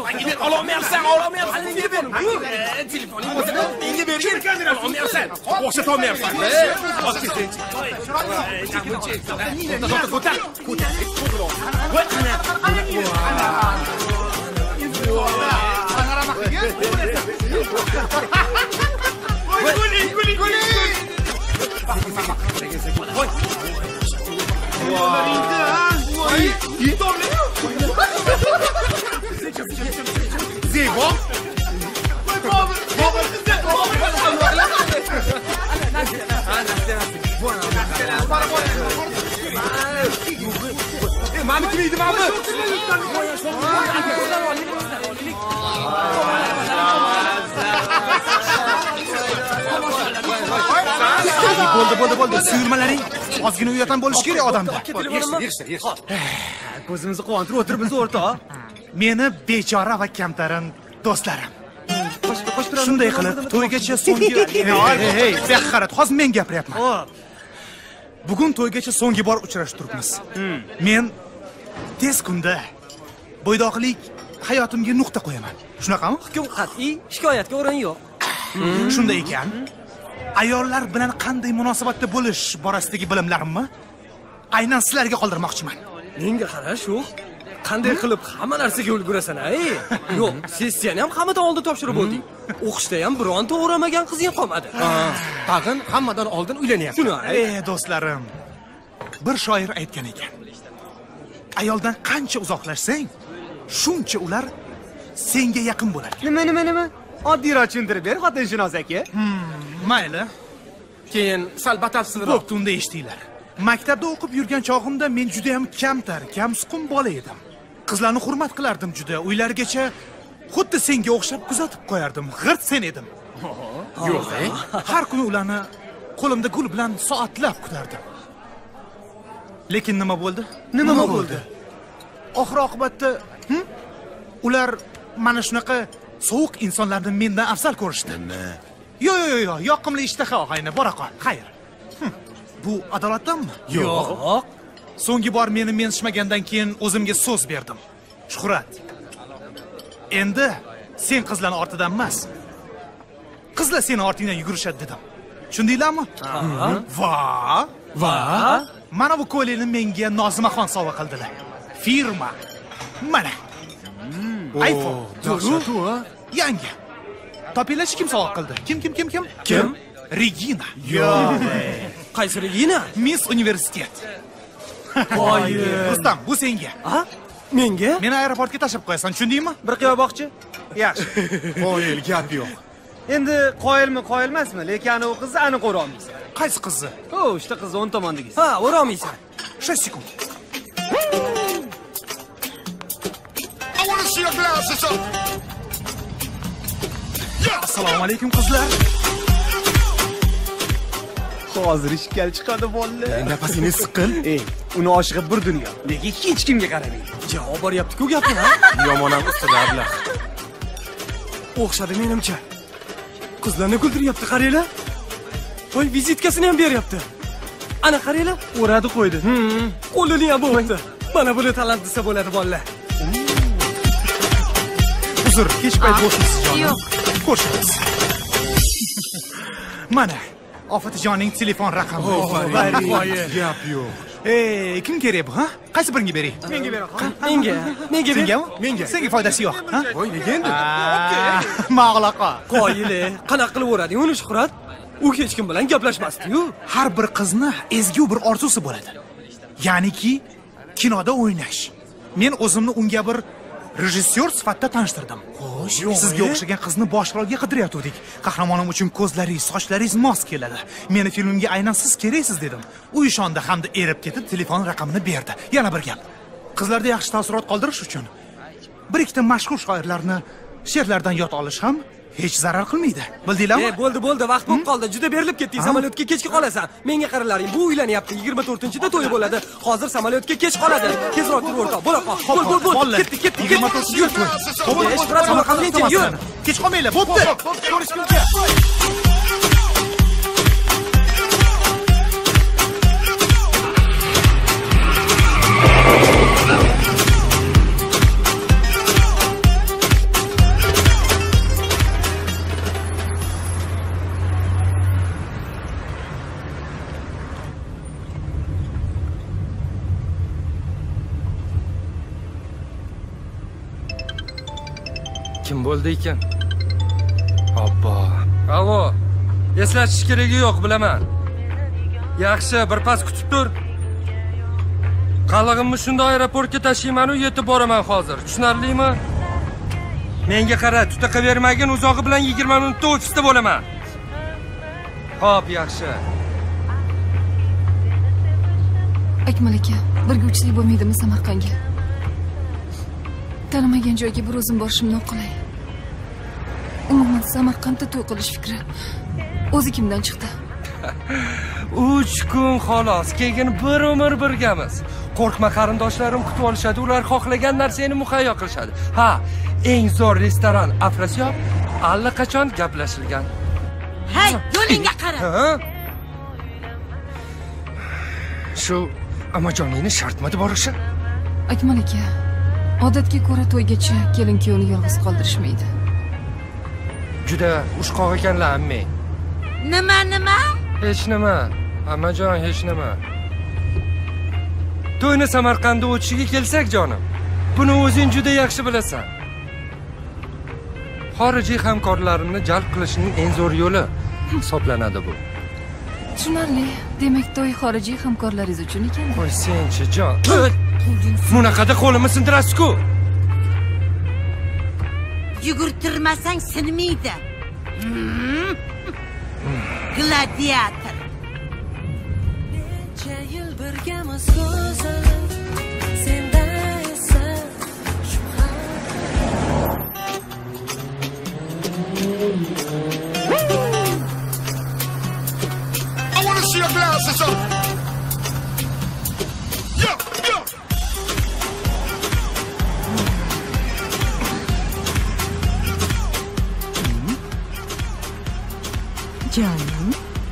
Menga olmayapsan. Menga ber. Telefoning bo'lsa, menga ber. Olmayapsan. O'xshata olmayapsan. Ko'tar. Zebo. Mami kimiydi mami? Bo'ldi. Suyurmalaring ozgina uyatan bo'lish kerak odamda. Yig'ishtir. Ko'zimizni quvontirib o'tiribmiz o'rtoq. Meni bechora va kamtarin do'stlarim. Shunday qilib, to'ygacha so'nggi Hey, bexarat, hozir men gapiryapman. Bugun to'ygacha so'nggi bor uchrashib turibmiz. Men tez kunda bo'ydoqlik hayotimga nuqta qo'yaman. Shunaqami? Hukm qat'iy, shikoyatga o'rin yo'q. Shunday ekan, ayollar bilan qanday munosabatda bo'lish borasidagi bilimlarimni aynan sizlarga qoldirmoqchiman. Menga qara shu. Qanday qilib hamma narsaga ulgurasan, ay? Yo'q, sessiyani ham hammadan oldin topshirib bo'lding. O'qishda ham bironta o'ramagan qizing qolmadi. Tag'in hammadan oldin uylanyapti. Shuni ay. Do'stlarim, bir shoir aytgan ekan. Ayoldan qancha uzoqlashsang, shuncha ular senga yaqin bo'ladi. Nima? Oddiyroq tushuntirib ber, xotinshunos aka. Mayli. Keyin sal batafsilroq. Bo'pti, unda eshtinglar. Maktabda o'qib yurgan chog'imda men juda ham kamsuqum bola edim. Qizlarni hurmat qilardim juda. Uylarigacha xuddi senga o'xshab kuzatib qo'yardim. G'irt sen edim. Yo'q, Har kuni ularni qo'limda gul bilan soatlab kutardim. Lekin nima bo'ldi? Nima bo'ldi? Oxir oqibatda ular mana shunaqa sovuq insonlarni mendan afzal ko'rishdi. Yo'q, yoqimli ishtaha og'ayni, bora qol. Xayr. Bu adolatdanmi? Yo'q. So'nggi bor meni menishmagandan keyin o'zimga so'z berdim. Shuhrat. Endi sen qizlarning ortidan emas, qizlar seni ortingdan yugurishadi dedim. Tushundinglarmi? Va? Mana bu ko'ylakni menga Nozimaxon sovg'a qildilar. Firma. Mana. iPhone. Yangi. Topinglarchi kim sovg'a qildi? Kim? Regina. Yo'q. Qaysi Regina? Miss Universitet. Voy. Rustam, bu senga. Menga? Meni aeroportga tashlab qo'yasan, tushundingmi? Bir qiyoboqchi. Yaxshi. Qo'yil, gap yo'q. Endi qoyil emasmi? Lekin u qizni aniq o'ra olmaysan. Qaysi qizni? Ishda qizni o'ng tomondagisi. Ha, o'ra olmaysan. 6 sekund. Assalomu alaykum qizlar. Hozir ishkal chiqadi bolalar. Nafasingiz siqqin. Uni oshig'i bir dunyo. Lekin hech kimga qaramang. Javob boryapti-ku gapni, ha? Yomon ham ustida ablah. O'xshadi menimcha. Qizlarni kuldiryapti, qaranglar. Voy, vizitkasini ham beryapti. Ana qaranglar, o'radi qo'ydi. Qo'lini ham bo'g'di. Mana buni talant desa bo'ladi bolalar. Uzr, kech payt bo'lsinsiz jonim. Yo'q. Ko'rishamiz. Mana Ofatijonning telefon raqami. Gap yo'q. Kim kerak bu, ha? Qaysi biringa bering? Menga beraqa. Menga ber. Menga. Senga foydasi yo'q, ha? Voy, nega endi? Ma'g'laqa. Qoyili, qanaqa qilib o'rading uni Shuhrat? U hech kim bilan gaplashmasdi-yu. Har bir qizni ezgu bir orzusi bo'ladi. Ya'niki kinoda o'ynash. Men o'zimni unga bir rejissyor sifatida tanishtirdim. Xo'sh, sizga o'xshagan qizni bosh rolga qidiryotgandik. Qahramonim uchun ko'zlaringiz, sochlaringiz mos keladi. Meni filmimga aynan siz keraksiz dedim. U ishondi hamda erib ketib telefon raqamini berdi. Yana bir gap. Qizlarda yaxshi taassurot qoldirish uchun bir ikkita mashhur shoirlarni she'rlardan yod olish ham hech zarar qilmaydi. Bildinglarmi? Bo'ldi, vaqt bo'lib qoldi. Juda berilib ketding. Samolyotga kechga qolasan. Menga qaralaring. Bu uylanyapti. 24-da to'yi bo'ladi. Hozir samolyotga kech qoladi. Tezroq tur o'rtoq. Bo'la qol. Bo'l. Ketdik. 24-ga to'y. Yur. Kech qolmanglar. Bo'pti. Ko'rishguncha. Kim bo'ldi ekan? Obbo. Avo. Eslatish keragi yo'q, bilaman. Yaxshi, bir pas kutib tur. Qalig'imni shunda aeroportga tashiyman u yetib boraman hozir. Tushunarlimi? Menga qara, tutaqa bermagin, uzog'i bilan 20 minutda ofisda bo'laman. Xo'p, yaxshi. Akmal aka, birga uchsak bo'lmaydimi Samarqandga? Tanimagan joyga bir o'zim borishim noqulay. Umuman Samarqandda to'y qilish fikri o'zi kimdan chiqdi? 3 kun xolos, keyin bir umr birgamiz. Qo'rqma, qarindoshlarim kutib olishadi, ular xohlagan narsani muhayyo qilishadi. Ha, eng zo'r restoran Afrasiyob allaqachon gaplashilgan. Hey, yo'lingga qara. Shu Amajoningni shartmadi borishi? Akmal aka, odatga ko'ra to'ygacha kelin kuyovni yolg'iz qoldirishmaydi. Juda ushqoq ekanlar amme. Nima? Hech nima. Amajon, hech nima. To'yni Samarqandda o'tishiga kelsak, jonim. Buni o'zing juda yaxshi bilasan. Xorijiy hamkorlarimni jalb qilishning eng zo'r yo'li hisoblanadi bu. Tushunarli. Demak, to'y xorijiy hamkorlaringiz uchun ekan. Qo'y senchi, jon. Bunaqada qo'limni sindirasiz-ku. Yugurtirmasang sinmaydi. Gladiator. Necha yil birgamiz go'zal, senda esa shubha. I want to see your glasses up. Yo. Canım.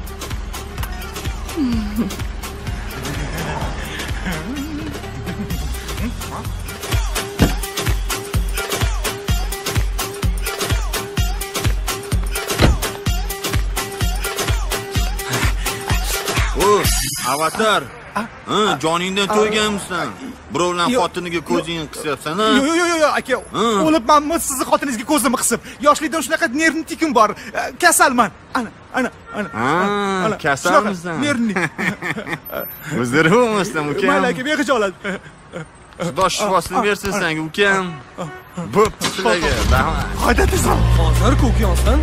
Avatar. Joningdan to'yganmisan. Birovlar xotiniga ko'zingni qisyapsan, ha? Yo'q, aka. O'libmanmi sizni xotiningizga ko'zimni qisib? Yoshlikdan shunaqa nervni tikim bor. Kasalman. Ana. Kasalmisan? Nervni. O'zdiribmisan, ukam? Mayli aka, bexijolat. Xudo shifosini bersin senga, ukam. Bo'pti sizlarga. Rahmat. Hayda tezroq. Hozir ko'kyonsan.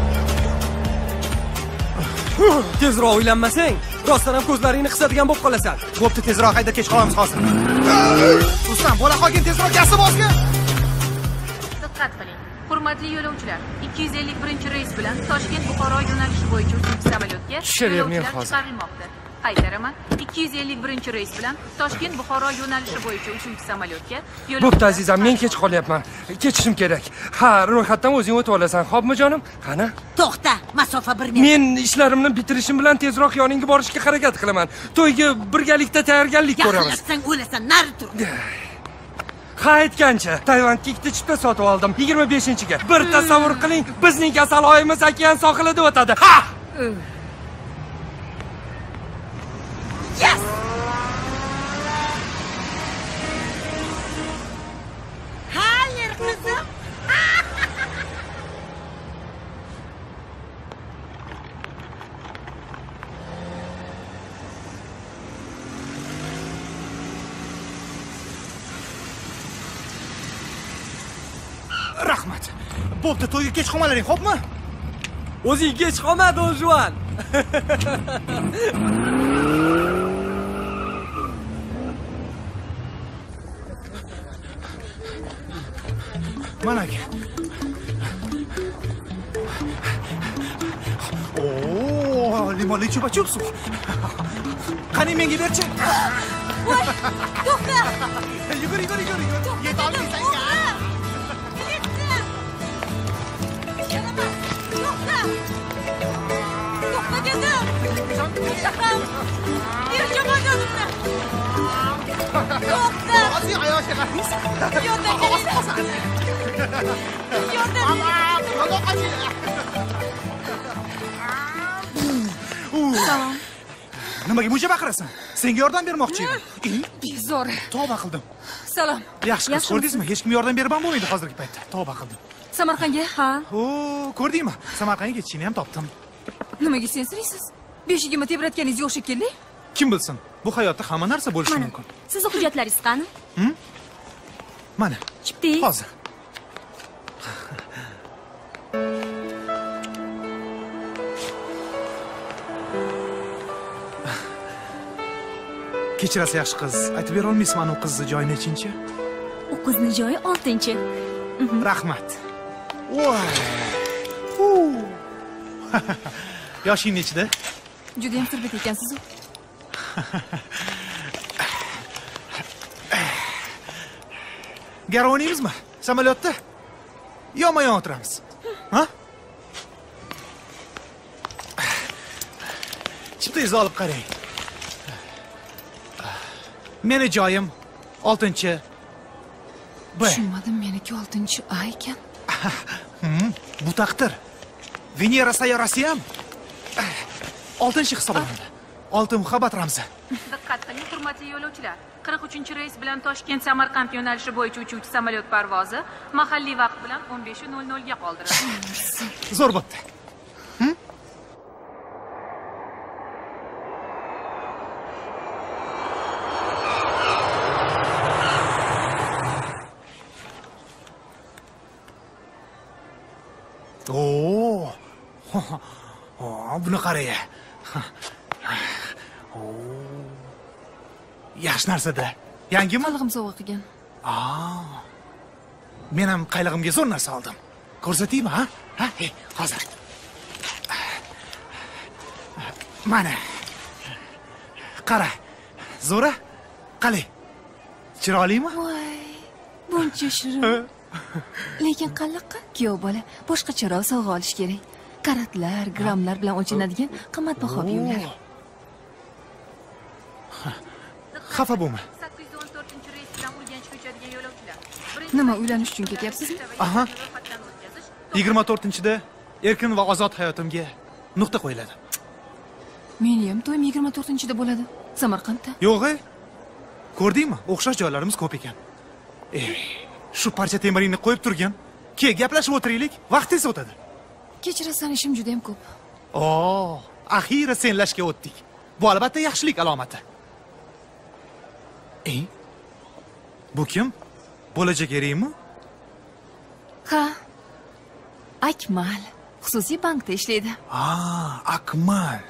Tezroq uylanmasang, rostdan ham ko'zlaringni qisadigan bo'lib qolasan. Bo'pti, tezroq hayda, kech qolamiz hozir. Rustam, bo'la qolgin, tezroq gazni bosgin. Diqqat qiling. Hurmatli yo'lovchilar, 251 reys bilan Toshkent Buxoro yo'nalishi bo'yicha uchuvchi samolyotga yo'lovchilar chiqarilmoqda. Qaytaraman. 251 reys bilan Toshkent Buxoro yo'nalishi bo'yicha uchuvchi samolyotga yo'lovchilar. Bo'pti azizam, men kech qolyapman. Ketishim kerak. Ha, ro'yxatdan o'zing o'tib olasan, xo'pmi jonim? Qani? To'xta, masofa 1 metr. Men ishlarimni bitirishim bilan tezroq yoningga borishga harakat qilaman. To'yga birgalikda tayyorgarlik ko'ramiz. Yaqinlashsang o'lasan, nari tur. Ha, aytgancha, Tayvanda ikkita chipta sotib oldim 25-ga. Bir tasavvur qiling, bizning kasal oyimiz okean sohilida o'tadi. Ha! Yes! Hayır kızım. Rahmat. Bo'pti, to'yga kech qolmalaring, xo'pmi? O'zing kech qolma, Don Juan. Mana aka. Limonli chupa-chups. Qani menga berchi. Voy, to'xta. Yugur. Yeta olmaysan-ya. To'xta dedim. Bir jamoadimni. To'xta. Hozir oyoqqa qarays. Yordam bering. Yordam. Salom. Nimaga buncha baqirasan? Senga yordam bermoqchi edim. Bezori. Tavba qildim. Salom. Yaxshi qiz, ko'rdingizmi? Hech kim yordam berib ham bo'lmaydi hozirgi paytda. Tavba qildim. Samarqandga? Ha. Ko'rdingmi? Samarqandga ketishini ham topdim. Nimaga sensiraysiz? Beshigimni tebratganingizga o'xshab keldi. Kim bilsin? Bu hayotda hamma narsa bo'lishi mumkin. Sizni hujjatlaringiz qani? Mana. Chipdingiz? Hozir. Kechirasiz yaxshi qiz. Aytib bera olmaysizmi u qizni joyi nechinchi? U qizni joyi 6-chi. Rahmat. Voy. Yoshing nechida? Juda ham tirbet ekansiz. Garov o'ynaymizmi? Samolyotda? Yonma-yon o'tiramiz. Ha? Chiptangizni olib qarang. Meni joyim 6-chi. Tushunmadim, meniki 6-A ekan. Bu taqdir. Venera sayyorasi ham 6-chi hisoblanadi. 6 muhabbat ramzi. Diqqat qiling, hurmatli yo'lovchilar. 43-reys bilan Toshkent Samarqand yo'nalishi bo'yicha uchuvchi samolyot parvozi mahalliy vaqt bilan 15:00 ga qoldirildi. Zo'r bo'pti. Buni qarang. Yaxshi narsa-da. Yangimi? Qalig'im sovg'a qilgan. Men ham qaylig'imga zo'r narsa oldim. Ko'rsataymi, ha? Ha, hozir. Mana. Qara. Zo'ra? Qali. Chiroylimi? Voy, buncha shirin. Lekin qanaqa kuyov bola boshqacharoq sovg'a olish kerak. Karatlar, grammlar bilan o'lchanadigan qimmatbaho buyumlar. Xafa bo'lma. 814-reys bilan Urganchga uchadigan yo'lovchilar. Nima, uylanish uchun ketyapsizmi? Aha. 24-da erkin va ozod hayotimga nuqta qo'yiladi. Meni ham to'yim 24-da bo'ladi. Samarqandda. Yo'q-e. Ko'rdingmi? O'xshash joylarimiz ko'p ekan. Shu parcha temiringni qo'yib turgan. Kel, gaplashib o'tiraylik. Vaqtingiz o'tadi. Kechirasan, ishim juda ham ko'p. Axiyri senlashga o'tdik. Bu albatta yaxshilik alomati. Bu kim? Bo'lajak eringmi? Ha. Akmal. Xususiy bankda ishlaydi. Akmal.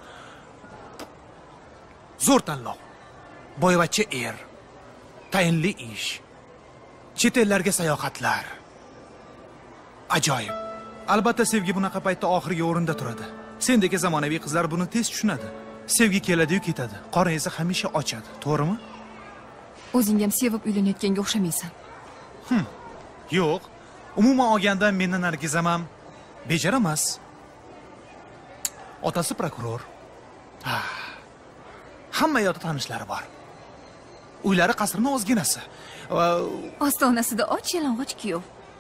Zo'r tanlov. Boyvachcha er. Tayinli ish. Chet ellarga sayohatlar. Ajoyib. Albatta sevgi bunaqa paytda oxirgi o'rinda turadi. Sendek zamonaviy qizlar buni tez tushunadi. Sevgi keladi-yu ketadi. Qorin esa hamisha ochadi. To'g'rimi? O'zing ham sevib uylanayotganga o'xshamaysan. Yo'q. Umuman olganda mendan Nargizam ham bejar emas. Otasi prokuror. Hamma yoqda tanishlari bor. Uylari qasrning ozginasi. Ostonasida och-yalang'och kuyov.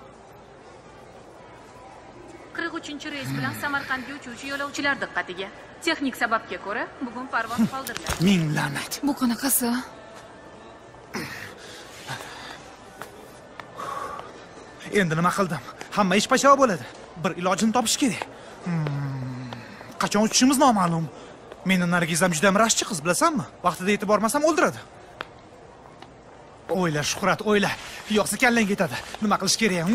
43-reys bilan Samarqandga uchuvchi yo'lovchilar diqqatiga. Texnik sababga ko'ra bugun parvoz qoldiriladi. Ming la'nat. Bu qanaqasi? Endi nima qildim? Hamma ish pashava bo'ladi. Bir ilojini topish kerak. Qachon uchishimiz noma'lum. Meni Nargizam juda ham rashchi qiz, bilasanmi? Vaqtida yetib bormasam o'ldiradi. O'yla, Shuhrat, o'yla. Yo'qsa kallang ketadi. Nima qilish kerak?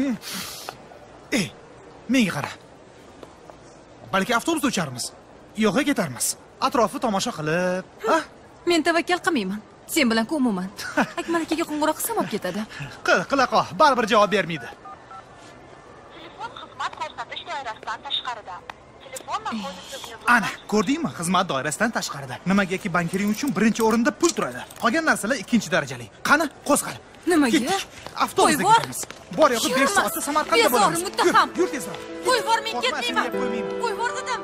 Menga qara. Balki avtobusda ucharmiz. Yo'qqa ketarmiz. Atrofni tomosha qilib, Men tavakkal qilmayman. Sen bilan umuman. Akmal akaga qo'ng'iroq qilsam olib ketadi. Qila qo, baribir javob bermaydi. Telefon xizmat ko'rsatish doirasidan tashqarida. Ana, ko'rdingmi? Xizmat doirasidan tashqarida. Nimagaki bankering uchun birinchi o'rinda pul turadi. Qolgan narsalar ikkinchi darajali. Qani, qo'zg'al. Nimaga? Avtobusda ketamiz. Bor yo'q, 5 soatda Samarqandda bo'lamiz. Yur tezroq. Qo'y bor, men ketmayman. Qo'y bor dedim.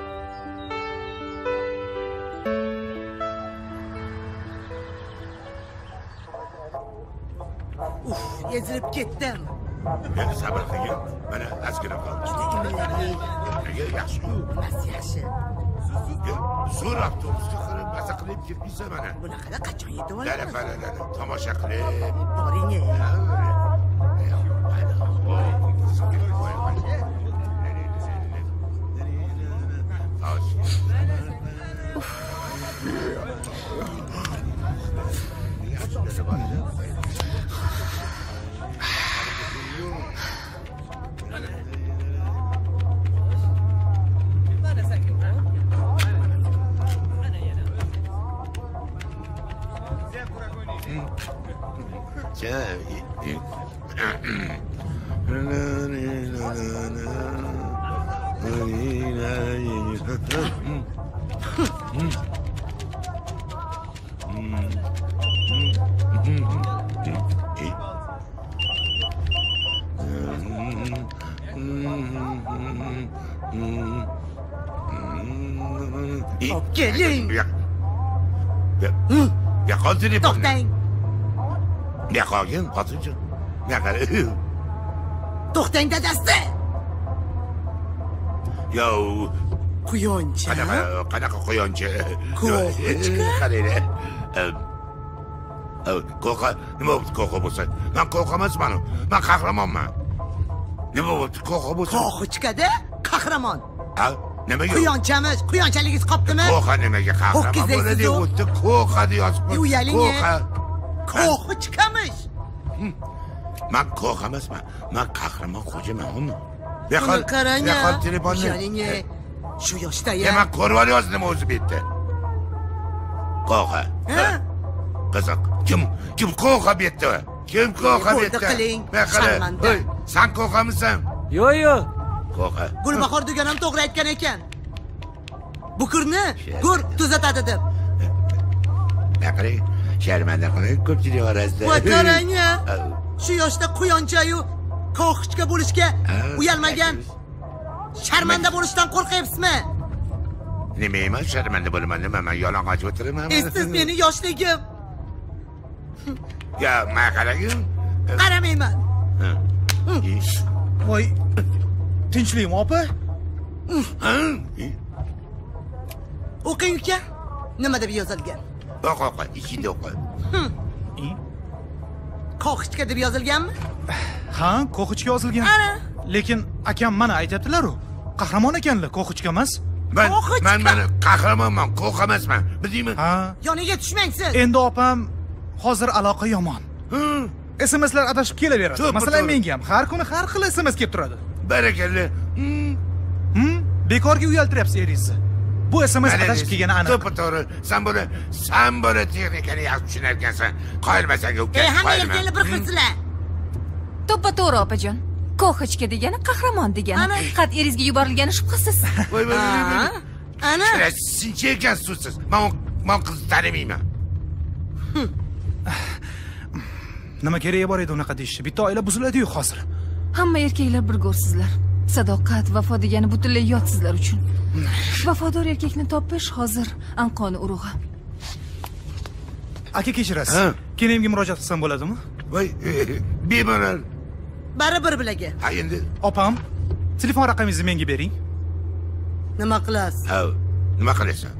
Ezilib ketdim. Endi sabr qiling. Mana ozgina qoldi. Yaxshi-ku. Yaxshi. Sizga zo'r avtobusga qarab maza qilib ketmaysan mana. Bunaqada qachon yetib olasiz? Tomosha qilib. Boring. qizi bor edi. Keling. Ya qol telefonni. To'xtang. Ya qolgin, xotinjon. Ya qara. To'xtang dadasi. Yo, Quyoncha. qanaqa quyoncha? Qo'rqinchga. Qaranglar. Qo'rqa, nima bo'ldi qo'rqa bo'lsa? Men qo'rqa emasman. Men qahramonman. Nima bo'ldi qo'rqa bo'lsa? Qo'rqinchga-da qahramon. Ha? Nimaga? Quyonchamiz, quyonchaligingiz qopdimi? Qo'rqa nimaga qahramon bo'ladi? O'tdi qo'rqa deb yozib qo'y. Uyaling. Qo'rqa. Qo'rqinchgamiz. Men qo'rqa emasman. Men qahramon xo'jaman, uni. Buni qarang. Behol telefonni. Uyaling. Shu yoshda-ya. Men ko'rib olyapman o'zi bu yerda. Qo'rqa. Qiziq. Kim qo'rqa bu yerda? Kim qo'rqa bu yerda? Men Sharmanda. Sen qo'rqamisan? Yo'q. Qo'rqa. Gulbahor degan ham to'g'ri aytgan ekan. Bukurni go'r tuzatadi deb. Qarang, sharmanda qilib ko'pchilik orasida. Va qarang-ya. Shu yoshda quyoncha-yu qo'rqinchga bo'lishga uyalmagan. Sharmanda bo'lishdan qo'rqyapsizmi? Nima sharmanda bo'laman, nima men yolg'on aytib o'tiraman. Siz meni yoshligim. Ya, men qaragin. Qaramayman. Voy, tinchlikmi opa? O'qing uka. Nima deb yozilgan? O'qi, ichida o'qi. Qo'rqinchga deb yozilganmi? Ha, qo'rqinchga yozilgan. Lekin akam mana aytibdilar-ku. Qahramon ekanlar, qo'rqinchga emas. Men qahramonman, qo'rqa emasman. Bildingmi? Ha. Yoniga tushmang siz. Endi opam hozir aloqa yomon. SMSlar adashib kelaveradi. Masalan, menga ham har kuni har xil SMS kelib turadi. Barakalla. Bekorga uyaltiryapsiz eringizni. Bu SMS adashib kelgani aniq. To'g'ri. Sen buni texnikani yaxshi tushunar ekansan. Qoyilmasang uka. Hamma yerga bir xilsizlar. To'ppa-to'g'ri opajon. Qo'rqinchga degani qahramon degani. Faqat eringizga yuborilgani shubhasiz. Voy. Ana. Sinchi ekansiz. Men qizni tanimayman. Nima keragi bor edi unaqa deyishni? Bitta oila buziladi-yu hozir. Hamma erkaklar bir go'rsizlar. Sadoqat, vafo degani butunlay yot sizlar uchun. Vafodor erkakni topish hozir anqoni urug'i. Aka kechirasiz. Kenimga murojaat qilsam bo'ladimi? Voy, bemalol. Baribir bilaga. Ha endi. Opam, telefon raqamingizni menga bering. Nima qilasiz? Ha, nima qilasan?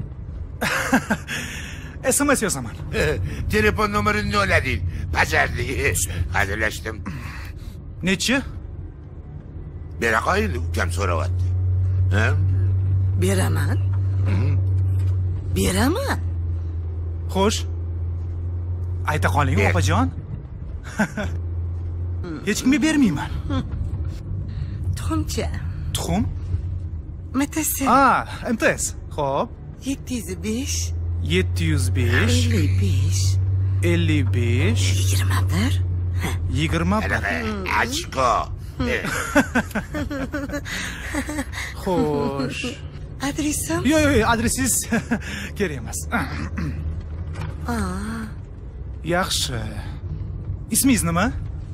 SMS yozaman. Telefon nomerini olading. Bajardik. Hazillashdim. Nechi? Bera qo'ying, ukam so'rayapti. Ha? Beraman. Beraman. Xo'sh. Ayta qoling, opajon. Hech kimga bermayman. Tuxumcha. Tuxum? MTS. MTS. Xo'p. 705 705 55 21 Ochko. Xo'sh. Adresim? Yo'q, adresingiz kerak emas. Yaxshi. Ismingiz nima?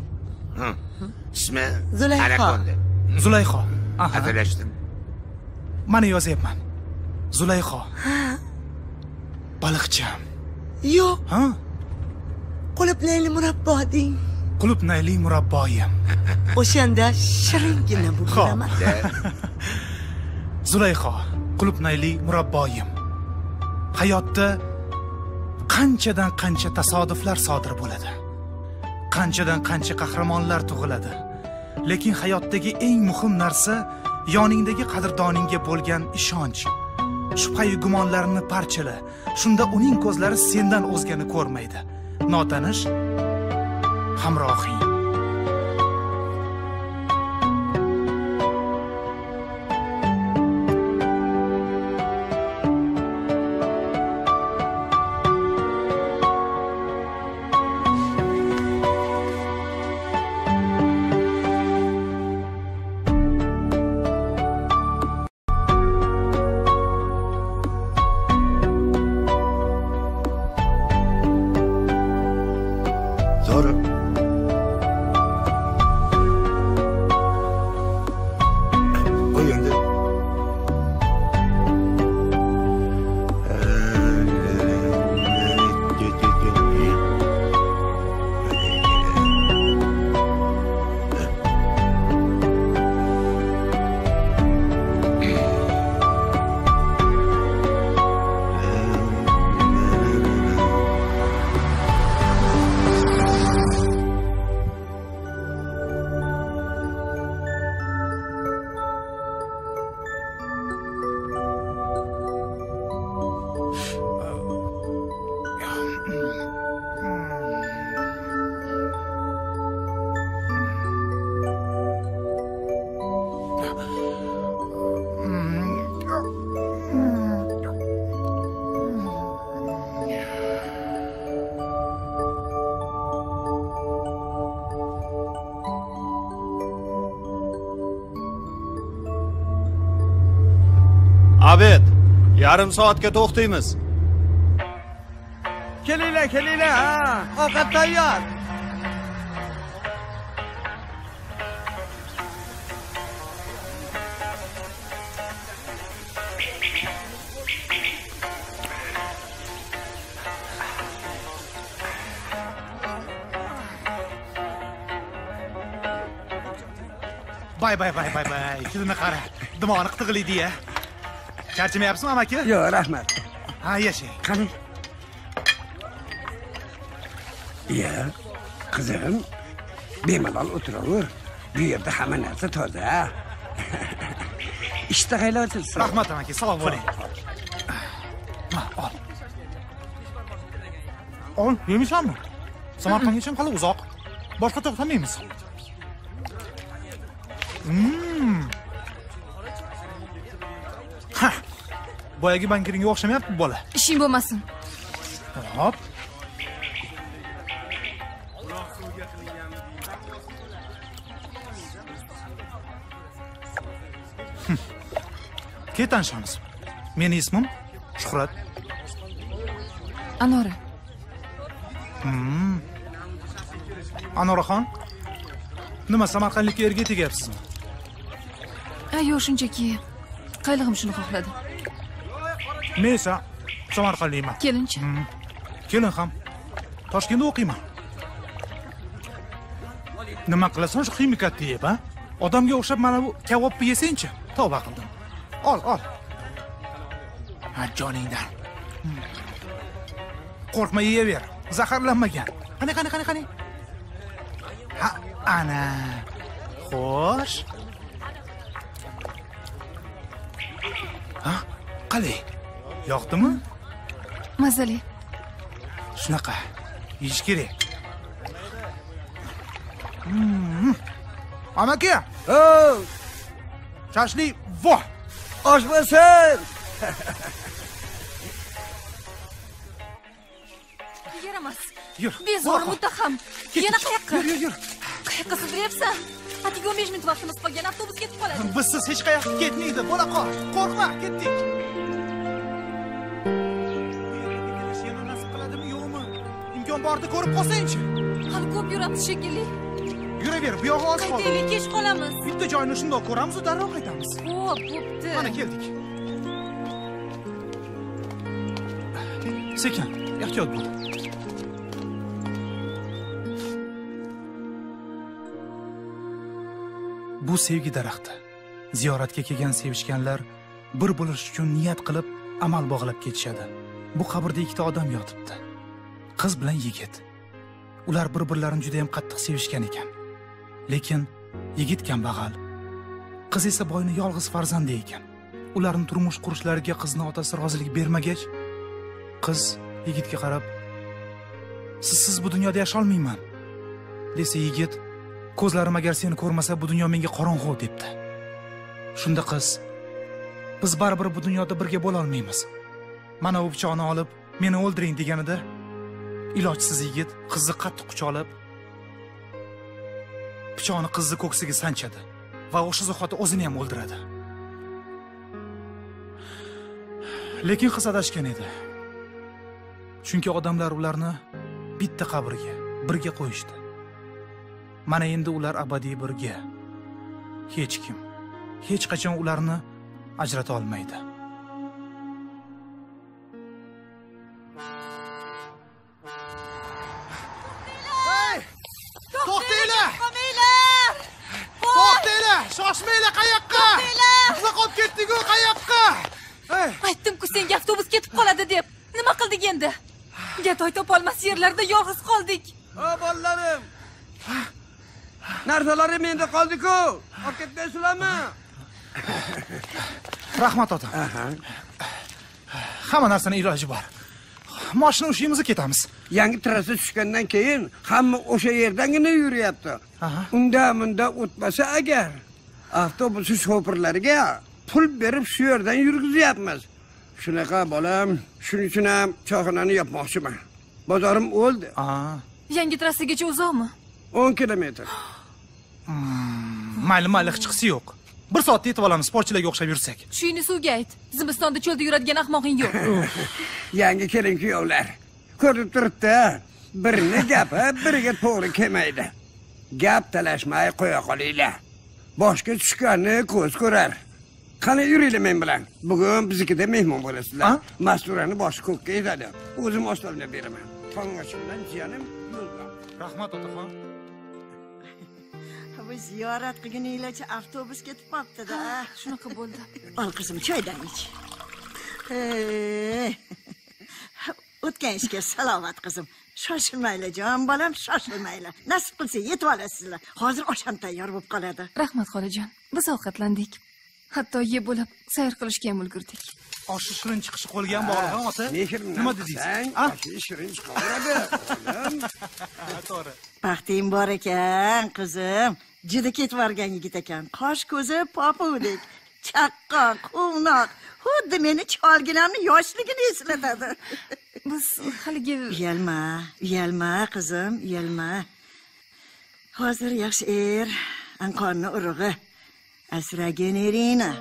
Ismi Zulayho. Zulayho. Hazillashdim. Mana yozyapman. Zulayho. Baliqcham. Yo'q. Ha? Qulupnayli murabbo deng. Qulupnayli murabboyim. O'shanda shiringina bo'laman. Zulayho, qulupnayli murabboyim. Hayotda qanchadan qancha tasodiflar sodir bo'ladi. Qanchadan qancha qahramonlar tug'iladi. Lekin hayotdagi eng muhim narsa yoningdagi qadrdoningga bo'lgan ishonch. Shubha-yu gumonlarini parchala. Shunda uning ko'zlari sendan o'zgani ko'rmaydi. notanish hamrohing. Abed, yarim soatga to'xtaymiz. Kelinglar, ha. Ovqat tayyor. Bay. Shuni qara. Dimog'ini qitig'laydi-ya. Charchamayapsizmi, amaki? Yo'q, rahmat. Ha, yashang. Qani. Iya, qizim, bemalol o'tiraver. Bu yerda hamma narsa toza. Ishtahanglar ochilsin. Rahmat, amaki. Salom bo'ling. Ol. Ol, yemaysanmi? Samarqandgacha qanday uzoq? Boshqa to'xtamaymiz. Ha. Boyagi bankiringga o'xshamayapti bola. Ishing bo'lmasin. Hop. Ketanishamiz. Meni ismim Shuhrat. Anora. Anoraxon. Nima Samarqandlikka erga tegyapsizmi? Yo'q, shunchaki qaylig'im shuni xohladi. Men esa Samarqandlikman. Kelinchi. Kelin ham. Toshkentda o'qiyman. Nima qilasan shu ximikatni yeb, ha? Odamga o'xshab mana bu kabobni yesangchi. Tavba qildim. Ol. Ha, joningdan. Qo'rqma, yeyaver. Zaharlanmagan. Qani. Ha, ana. Xo'sh. Ha, qalay? Yoqdimi? Mazali. Shunaqa. Yeyish kerak. Amaki. Shashlik, voh. Osh bo'lsin. Yaramas. Yur. Bezor muttaham. Yana qayoqqa? Yur. Qayoqqa sidiryapsan? Atigi 15 minut vaqtimiz qolgan, avtobus ketib qoladi. Bizsiz hech qayoqqa ketmaydi. Bo'la qol. Qo'rqma, ketdik. Yana nasib qiladimi, yo'qmi? Imkon borida ko'rib qolsang-chi. Hali ko'p yuramiz shekilli. Yuraver, bu yog'i oz qoldi. Qaytaylik, kech qolamiz. Bitta joyni shundoq ko'ramiz, darrov qaytamiz. Xo'p, bo'pti. Mana keldik. Sekin, ehtiyot bo'l. Bu sevgi daraxti. Ziyoratga kelgan sevishganlar bir bo'lish uchun niyat qilib amal bog'lab ketishadi. Bu qabrda ikkita odam yotibdi. Qiz bilan yigit. Ular bir-birlarini juda ham qattiq sevishgan ekan. Lekin yigit kambag'al, qiz esa boyning yolg'iz farzandi ekan. Ularning turmush qurishlariga qizning otasi rozilik bermagach, qiz yigitga qarab, Sizsiz bu dunyoda yasha olmayman desa yigit, ko'zlarim agar seni ko'rmasa bu dunyo menga qorong'u debdi. Shunda qiz, biz baribir bu dunyoda birga bo'la olmaymiz. Mana u pichoqni olib meni o'ldiring deganida, ilojsiz yigit qizni qattiq quchoqlab pichoqni qizni ko'ksiga sanchadi va o'sha zahoti o'zini ham o'ldiradi. Lekin qiz adashgan edi. Chunki odamlar ularni bitta qabrga birga qo'yishdi. Mana endi ular abadiy birga. Hech kim, hech qachon ularni ajrata olmaydi. To'xtanglar! To'xtanglar! Shoshmanglar qayoqqa? Qizlar qolib ketdik-ku, qayoqqa? Aytdim-ku senga avtobus ketib qoladi deb. Nima qildik endi? Gatoy topolmas yerlarda yolg'iz qoldik. O bolalarim. Narsalarim endi qoldi-ku. Olib ketmaysizlarmi? Rahmat ota. Hamma narsaning iloji bor. Mashina ushimiz ketamiz. Yangi trassa tushgandan keyin hamma o'sha yerdangina yuryapti. Unda o'tmasa agar avtobus shofirlariga pul berib shu yerdan yurgizyapmiz. Shunaqa bolam, shuning uchun ham choyxonani yopmoqchiman. Bozorim o'ldi. Yangi trassagacha uzoqmi? 10 kilometr. Mayli, hech qisi yo'q. 1 soatda yetib olamiz, sportchilarga o'xshab yursak. Shuyni suvga ayt. Zimistonda cho'lda yuradigan ahmoqing yo'q. Yangi kelin-kuyovlar. Ko'rib turibdi, birini gapi biriga to'g'ri kelmaydi. Gap talashmay qo'ya qolinglar. Boshga tushganni ko'z ko'rar. Qani yuringlar men bilan. Bugun biznikida mehmon bo'lasizlar. Masturani boshi ko'kka yetadi. O'zim oshlarni beraman. Tong'ashimdan jiyanim yo'lda. Rahmat otaxon. Bu ziyorat qilganinglarcha avtobus ketib qolibdi-da. Shunaqa bo'ldi. Ol qizim, choydan ich. O'tgan ishga salomat qizim. Shoshilmaylar jon bolam, shoshilmaylar. Nasib qilsa yetib olasizlar. Hozir osham tayyor bo'lib qoladi. Rahmat xolajon. Biz ovqatlandik. Hatto yeb bo'lib sayr qilishga ham ulgurdik. Oshi shirin chiqishi qo'lga ham bog'liq, ota. Nima dedingiz? Oshi shirin chiqaveradi. To'g'ri. Baxting bor ekan, qizim. Juda ketib borgan yigit ekan. Qosh ko'zi popudek, chaqqon, quvnoq. Xuddi meni cholginamni yoshligini eslatadi. Biz haligi uyalma qizim, uyalma. Hozir yaxshi anqonni urug'i. Asragin eringni.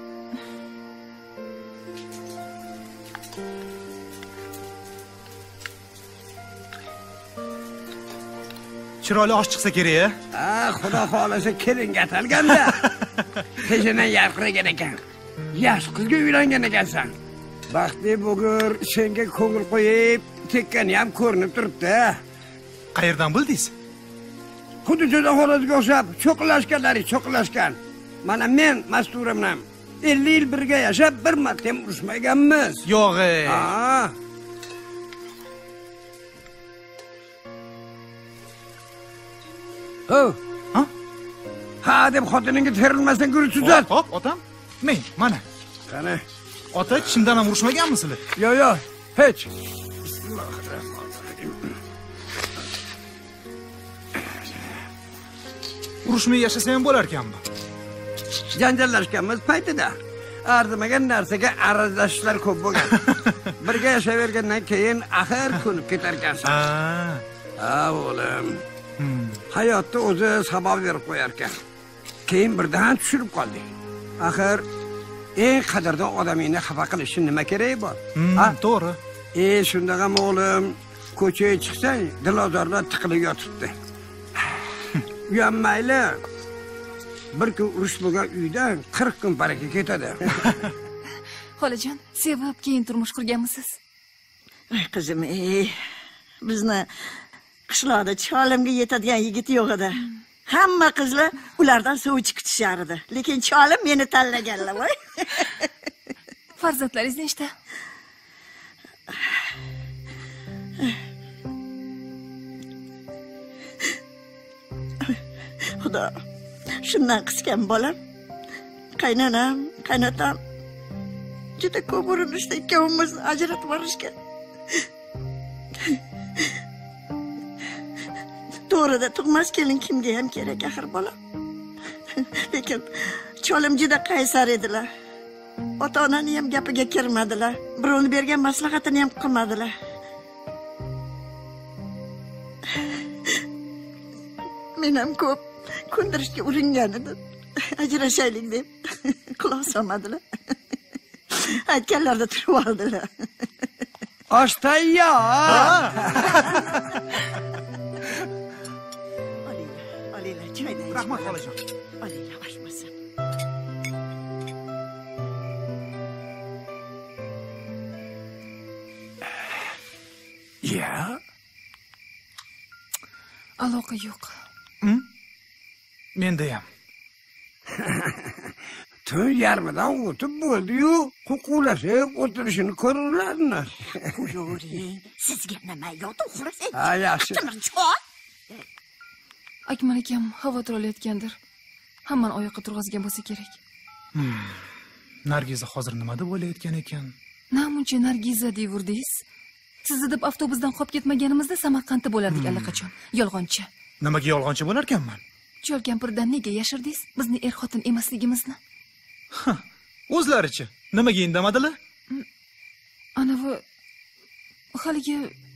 Chiroyli osh chiqsa kerak-a? Xudo xolasa kelinga atalganda. Pejidan yarqiragan ekan. Yosh qizga uylangan ekansan. Baxtli bugur senga ko'ngil qo'yib, tekkani ham ko'rinib turibdi. Qayerdan bildingiz? Xuddi juda xolasiga o'xshab, cho'qilashgan. Mana men Mastura bilan 50 yil birga yashab, bir marta ham urushmaganmiz. Yo'q-ey. Ha deb xotiningga terilmasdan gurut tuzat. Hop, otam. Men, mana. Qani? Ota, chindan ham urushmaganmisizlar? Yo'q, hech. Urushmay yashasa ham bo'lar ekanmi? Janjallashganmiz paytida arzimagan narsaga arazlashishlar ko'p bo'lgan. Birga yashayvergandan keyin axir ko'nib ketar ekansan. O'g'lim. Hayotda o'zi sabab berib qo'yar ekan. Keyin birdan tushirib qoldik. Axir eng qadrdon odamingni xafa qilishning nima keragi bor? To'g'ri. Shundaqa o'g'lim, ko'chaga chiqsang, dilozorlar tiqilib yotibdi. Uyalmayli. Bir kun urush bo'lgan uydan 40 kun baraka ketadi. Xolajon, sevib keyin turmush qurganmisiz? Qizim, bizni qishloqda cholimga yetadigan yigit yo'q edi. Hamma qizlar ulardan sovchi kutishar edi. Lekin cholim meni tanlaganlar, voy. Farzandlaringiz nechta? Xudo shundan qisgan bolam. Qaynonam, qaynotam juda ko'p urinishdi ikkovimizni ajratib yuborishga. to'g'rida tug'mas kelin kimga ham kerak axir bola. Lekin cholim juda qaysar edilar. Ota-onani ham gapiga kirmadilar. Birovni bergan maslahatini ham qilmadilar. Men ham ko'p ko'ndirishga uringan edim. Ajrashaylik deb quloq solmadilar. Aytganlarda turib oldilar. Osh tayyor. Olinglar, choydan iching. Rahmat xolajon. Olinglar, oshmasin. Ya. Aloqa yo'q. Menda ham. Tun yarmidan o'tib bo'ldi-yu, huquqlashib o'tirishini ko'rurlarmi? Qo'yavering. Sizga nima yo'qdi, uxlasak. Ha, yaxshi. Akmal akam xavotir olayotgandir. Hammani oyoqqa turg'azgan bo'lsa kerak. Nargiza hozir nima deb o'ylayotgan ekan? Namuncha Nargiza deyvurdingiz? Sizni deb avtobusdan qolib ketmaganimizda Samarqandda bo'lardik allaqachon. Yolg'onchi. Nimaga yolg'onchi bo'lar ekanman? Chol kampirdan nega yashirdingiz? Bizni er-xotin emasligimizni. O'zlarichi nimaga indamadilar? Anavi haligi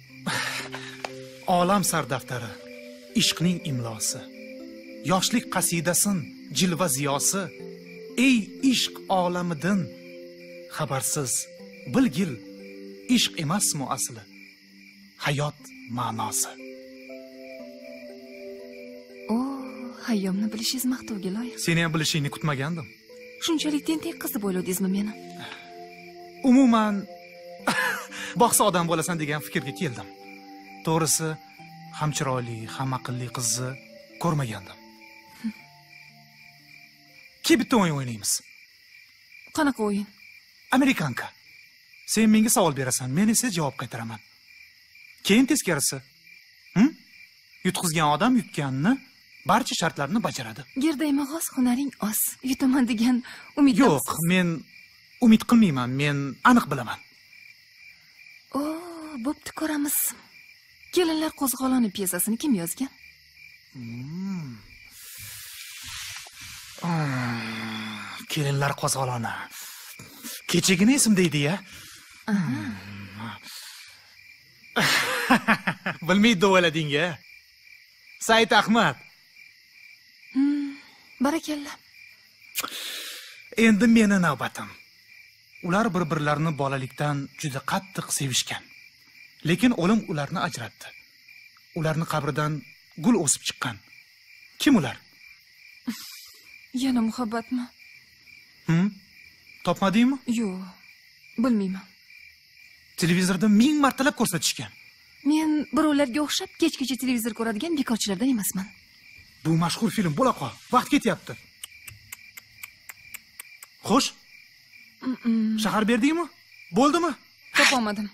olam sardaftari, ishqning imlosi, yoshlik qasidasin, jilva ziyosi, ey ishq olamidan xabarsiz, bilgil, ishq emasmi asli, hayot ma'nosi. Hayyomni bilishingiz maqtovga loyiq. Seni ham bilishingni kutmagandim. Shunchalik tentak qiz deb o'yladingizmi meni? Umuman boqsa odam bo'lasan degan fikrga keldim. To'g'risi, ham chiroyli, ham aqlli qizni ko'rmagandim. Ki bitta o'yin o'ynaymiz. Qanaqa o'yin? Amerikanka. Sen menga savol berasan, men esa javob qaytaraman. Keyin teskarisi. Yutqizgan odam yutganni barcha shartlarni bajaradi. Gerdayma g'oz, hunaring oz. Yutaman degan umid yo'q. Men umid qilmayman. Men aniq bilaman. Bo'pti, ko'ramiz. Kelinlar qo'zg'oloni piyesasini kim yozgan? Kelinlar qo'zg'oloni. Kechagina esimda edi-ya. Bilmaydi o'ylading-a. Said Ahmad. Barakalla. Endi meni navbatim. Ular bir-birlarini bolalikdan juda qattiq sevishgan. Lekin o'lim ularni ajratdi. Ularni qabridan gul o'sib chiqqan. Kim ular? Yana muhabbatmi? Topmadingmi? Yo'q, bilmayman. Televizorda 1000 martalab ko'rsatishgan. Men birovlarga o'xshab kechgacha televizor ko'radigan bekorchilardan emasman. Bu mashhur film bo'la qol. Vaqt ketyapti. Xo'sh? Shahar berdingmi? Bo'ldimi? Topolmadim.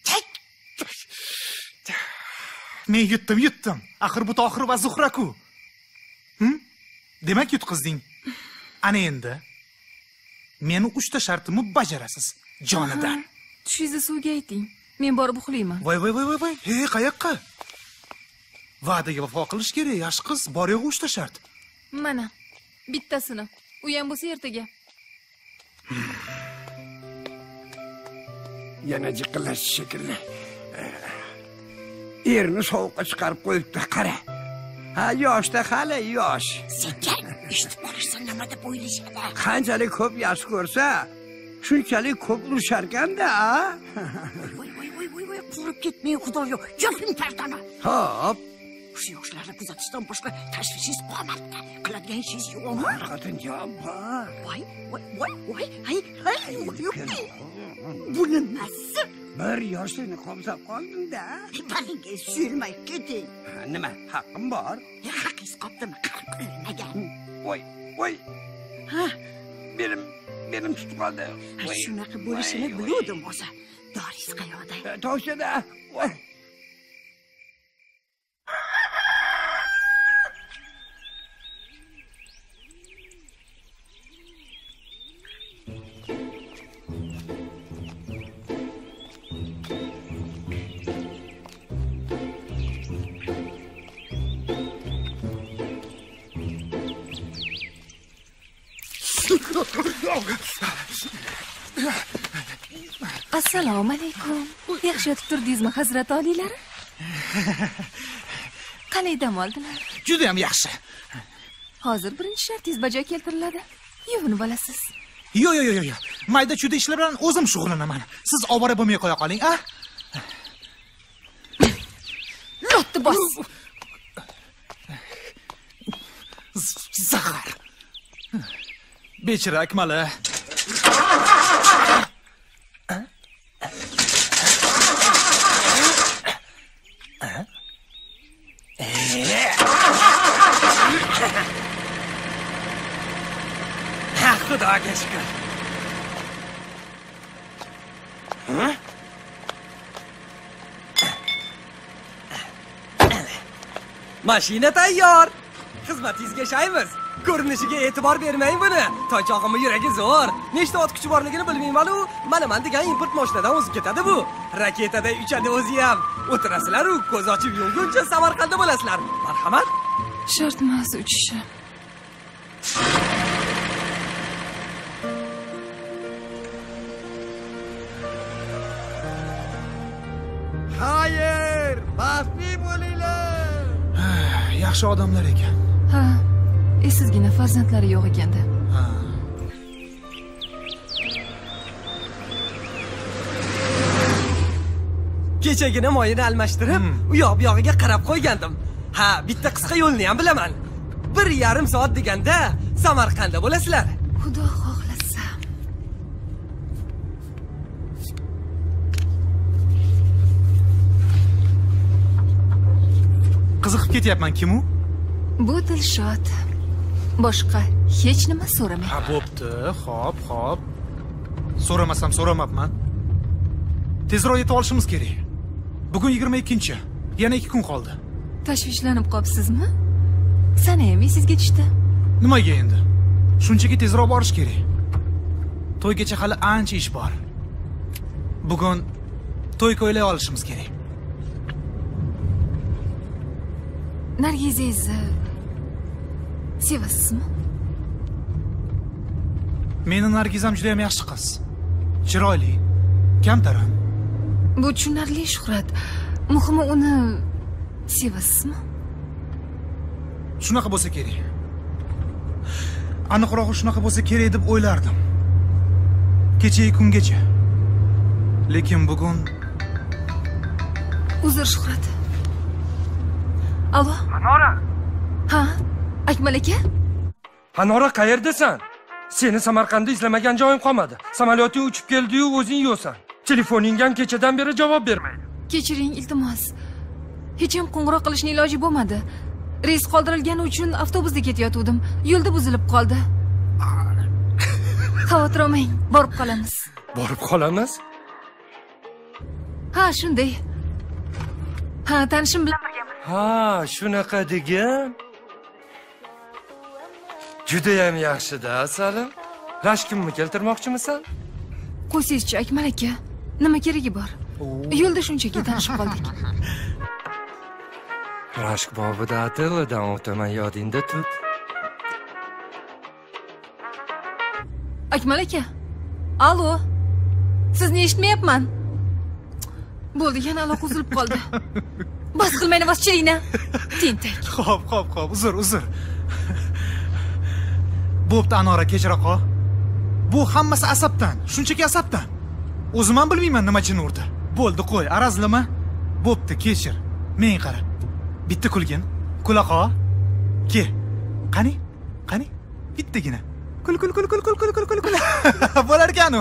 Men yutdim. Axir bu Tohir va Zuhra-ku. Demak yutqizding. Ana endi meni 3 ta shartimni bajarasiz, jonidan. Tushingizni suvga ayting. Men borib uxlayman. Voy. Hey, qayoqqa? Va'daga vafo qilish kerak, yosh qiz. Bor yo'q 3 ta shart. Mana, bittasini. U ham bo'lsa ertaga. Yana jiqillash shekilli. Erini sovuqqa chiqarib qo'yibdi, qara. Ha, yoshda hali yosh. Sekin, eshitib qolishsa nima deb o'ylashadi? Qanchalik ko'p yosh ko'rsa, shunchalik ko'p urusharkan-da. Voy, qurib ketmay xudoyo. Yoping pardani. Hop. Shu yoshlarni kuzatishdan boshqa tashvishingiz qolmadi. Qiladigan ishingiz yo'qmi? Xotin-jon bor. Voy. Hay. Bu nimasi? Bir yoshlikni qolsab qoldim-da. Balingga suyulmay keting. Nima, haqqim bor? Haqqingiz qopdimi? Qirq o'lmagan. Voy. Ha, benim tutib qoldi. Shunaqa bo'lishini biluvdim o'zi. Doris qayoqda? Toshada. Voy. Assalomu alaykum. Yaxshi yotib turdingizmi, hazrat oliylari? Qalay dam oldilar? Juda ham yaxshi. Hozir birinchi shartingiz bajo keltiriladi. Yuvinib olasiz. Yo. Mayda chuda ishlar bilan o'zim shug'ullanaman. Siz ovora bo'lmay qo'ya qoling, a? Lotni bos. Zahar. Bechira Akmala. Xudoga shukr. Mashina tayyor. Xizmatingizga shaymiz. Ko'rinishiga e'tibor bermang buni. Toychog'imning yuragi zo'r. Nechta ot kuchi borligini bilmayman-u, mana degan import mashinadan o'zib ketadi bu. Raketada uchadi o'zi ham. O'tirasizlar-u, ko'z ochib yumguncha Samarqandda bo'lasizlar. Marhamat. Shart emas uchishi. Hayır, baxtli bo'linglar. Yaxshi odamlar ekan. Ha, esizgina farzandlari yo'q ekanda. Kechagina moyini almashtirib, u yoq bu yog'iga qarab qo'ygandim. Ha, bitta qisqa yo'lni ham bilaman. 1,5 soat deganda Samarqandda bo'lasizlar. Xudo xohlasa. Qiziqib ketyapman, kim u? Bu Dilshod. Boshqa hech nima so'ramang. Ha, bo'pti. Xo'p. So'ramasam so'ramabman. Tezroq yetib olishimiz kerak. Bugun 22-chi. Yana 2 kun qoldi. Tashvishlanib qolibsizmi? Sanaymi sizga tushdi. Nimaga endi? Shunchaki tezroq borish kerak. To'ygacha hali ancha ish bor. Bugun to'y ko'ylay olishimiz kerak. Nargizingizni sevasizmi? Meni Nargizam juda ham yaxshi qiz. Chiroyli, kamtarin. Bu tushunarli, Shuhrat. Muhimi uni sevasizmi? Shunaqa bo'lsa kerak. Aniqrog'i shunaqa bo'lsa kerak deb o'ylardim. Kechagi kungacha. Lekin bugun uzr Shuhrat. Alo? Anora. Ha? Akmal aka? Anora, qayerdasan? Seni Samarqandda izlamagan joyim qolmadi. Samolyoting uchib keldi-yu, o'zing yo'san. Telefoning ham kechadan beri javob bermaydi. Kechiring, iltimos. Hech ham qo'ng'iroq qilishning iloji bo'lmadi. Reys qoldirilgani uchun avtobusda ketayotgandim. Yo'lda buzilib qoldi. Xavotir olmang, borib qolamiz. Borib qolamiz? Ha, shunday. Ha, tanishim bilan birgaman. Ha, shunaqa degan. Juda ham yaxshi-da, Salim. Rashkimni keltirmoqchimisan? Qo'ysizchi, Akmal aka. Nima keragi bor? Yo'lda shunchaki tanishib qoldik. Rashk bobida atilidan o'taman, yodingda tut. Akmal aka. Alo. Sizni eshitmayapman. Bo'ldi, yana aloqa uzilib qoldi. Bas qilmayni boschiringni. Tentak. Xo'p, uzr. Bo'pti, Anora, kechira qol. Bu hammasi asabdan, shunchaki asabdan. O'zim ham bilmayman nima jin urdi. Bo'ldi, qo'y, arazlama. Bo'pti, kechir. Men qara. Bitta kulgin. Kula qol. Ke. Qani? Bittagina. Kul. Bo'lar ekan-u.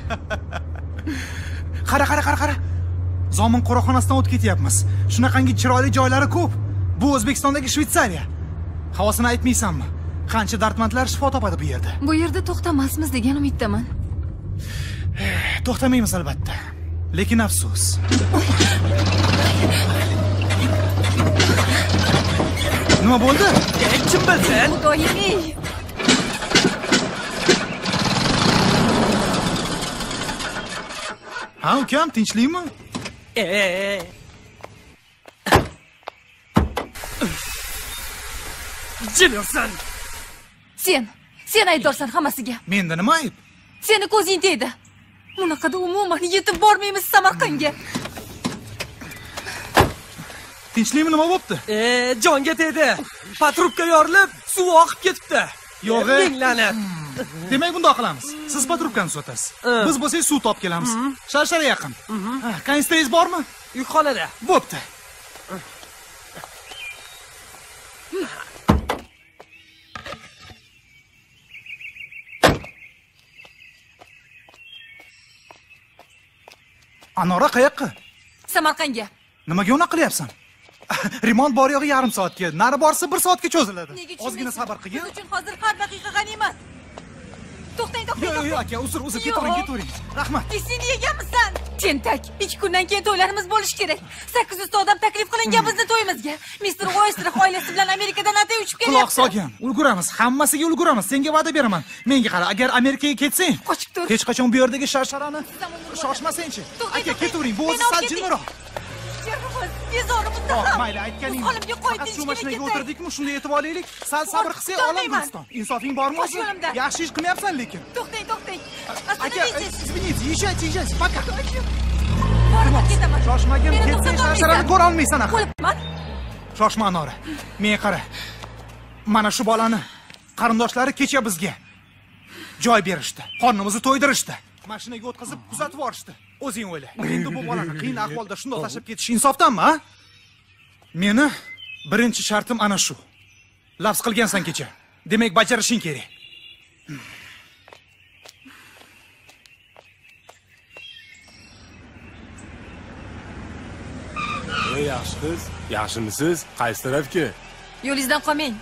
Qara. Zomin qo'riqxonasidan o'tib ketyapmiz. Shunaqangi chiroyli joylari ko'p. Bu O'zbekistondagi Shvetsariya. Havosini aytmaysanmi? Qancha dardmandlar shifo topadi bu yerda. Bu yerda to'xtamasmiz degan umiddaman. To'xtamaymiz albatta. Lekin afsus. Nima bo'ldi? Kim bilsin? Xudoyim. Ha, ukam, tinchlikmi? Jilyosan. Sen aybdorsan hammasiga. Menda nima ayb? Seni ko'zing tegdi. Bunaqada umuman yetib bormaymiz Samarqandga. Tinchlikmi, nima bo'pti? Jonga tegdi. Patrubka yorilib, suv oqib ketibdi. Yo'q. Ming la'nat. Demak, bundoq qilamiz. Siz patrubkani sotasiz. Biz bo'lsak suv topib kelamiz. Sharshara yaqin. Kanistrangiz bormi? Yukxonada. Bo'pti. Anora qayoqqa? Samarqandga. Nimaga unaqa qilyapsan? Remont bor yo'g'i yarim soatga, nari borsa 1 soatga cho'ziladi. Ozgina sabr qilgin. Siz uchun hozir har daqiqa g'animat. To'xtang. Yo'q, aka, uzr, ketavering. Rahmat. Sen yeganmisan? Tentak. 2 kundan keyin to'ylarimiz bo'lishi kerak. 800 ta odam taklif qilingan bizning to'yimizga. Mr. Oyster oilasi bilan Amerikadan atay uchib kelyapti. Quloq solgan. Ulguramiz, hammasiga ulguramiz. Senga va'da beraman. Menga qara, agar Amerikaga ketsang, qochib tur. Hech qachon bu yerdagi sharsharani shoshmasang-chi. Aka, ketavering. Bu o'zi sal jilmiroq. Mayli, aytganing. Faqat shu mashinaga o'tirdikmi, shunday yetib olaylik. Sal sabr qilsang, olam Guliston. Insofing bormi o'zi? Yaxshi ish qilmayapsan lekin. To'xtang. Aka, извините, езжайте, пока. Ketaman. Shoshmagin, ketsang sharsharani ko'ra olmaysan axir. Qo'yibman. Shoshma Anora. Menga qara. Mana shu bolani qarindoshlari kecha bizga joy berishdi. Qornimizni to'ydirishdi. Mashinaga o'tkazib kuzatib borishdi. O'zing o'yla. Endi bu bolani qiyin ahvolda shunday tashlab ketish insofdanmi, ha? Meni birinchi shartim ana shu. Lafz qilgansan kecha. Demak, bajarishing kerak. Yaxshi qiz, yaxshimisiz? Qaysi tarafga? Yo'lingizdan qolmang.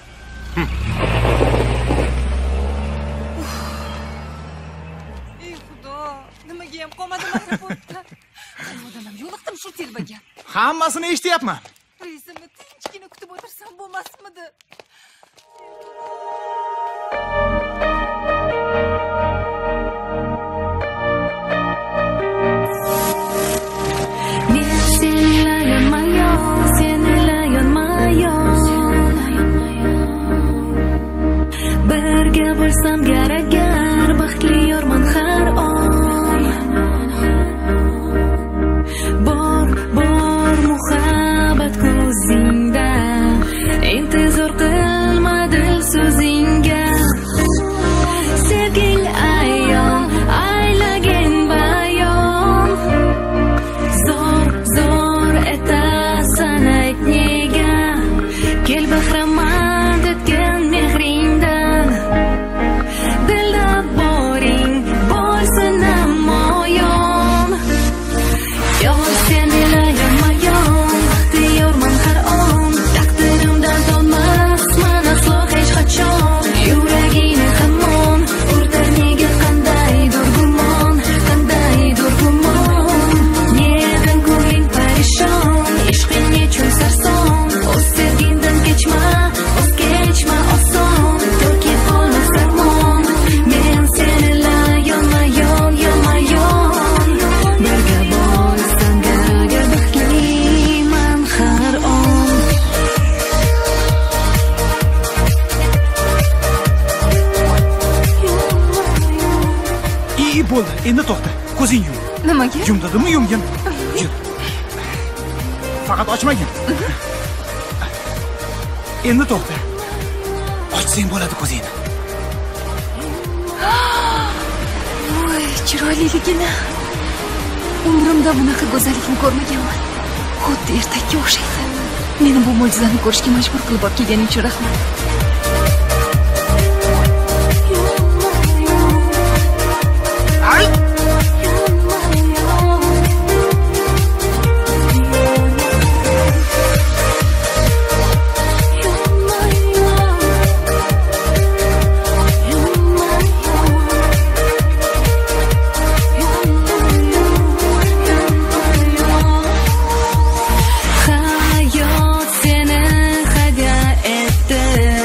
Ey Xudo, nimaga ham qolmadim aeroportda? Odamlar yo'liqdim shu telbaga. Hammasini eshityapman. Reisimni tinchgina kutib o'tirsam bo'lmasmidi? Birga bo'lsam garagar baxtli yorman har on. Bor muhabbat ko'zingda, intizor qilma dil so'zingga. Sevging ayon, aylagin bayon. Zor etasan ayt nega. Kel bahramand etgan mehringdan. Dilda boring bo'lsin namoyon. Yomon sen ilayonmayon, diyorman har on. Taqdirimdan tonmasman aslo hech qachon. Yuragingni hamon urtar nega qandaydir gumon. Nedan ko'ngling parishon, ishqing nechun sarson. O'z sevgingdan kechma oson. To'kib qolma farmon, men seni yonma-yon. Birga bo'lsam gargar baxtliman har on. İyi bo'ldi. Endi to'xta. Ko'zing yum. Nimaga? Yum dedimmi, yumgin. Yur. Faqat ochmagin. Endi to'xta. Ochsang bo'ladi ko'zingni. Voy, chiroyliligini. Umrimda bunaqa go'zallikni ko'rmaganman. Xuddi ertakka o'xshaydi. Meni bu mo'jizani ko'rishga majbur qilib olib kelganing uchun rahmat. Hayot seni hadya etdi.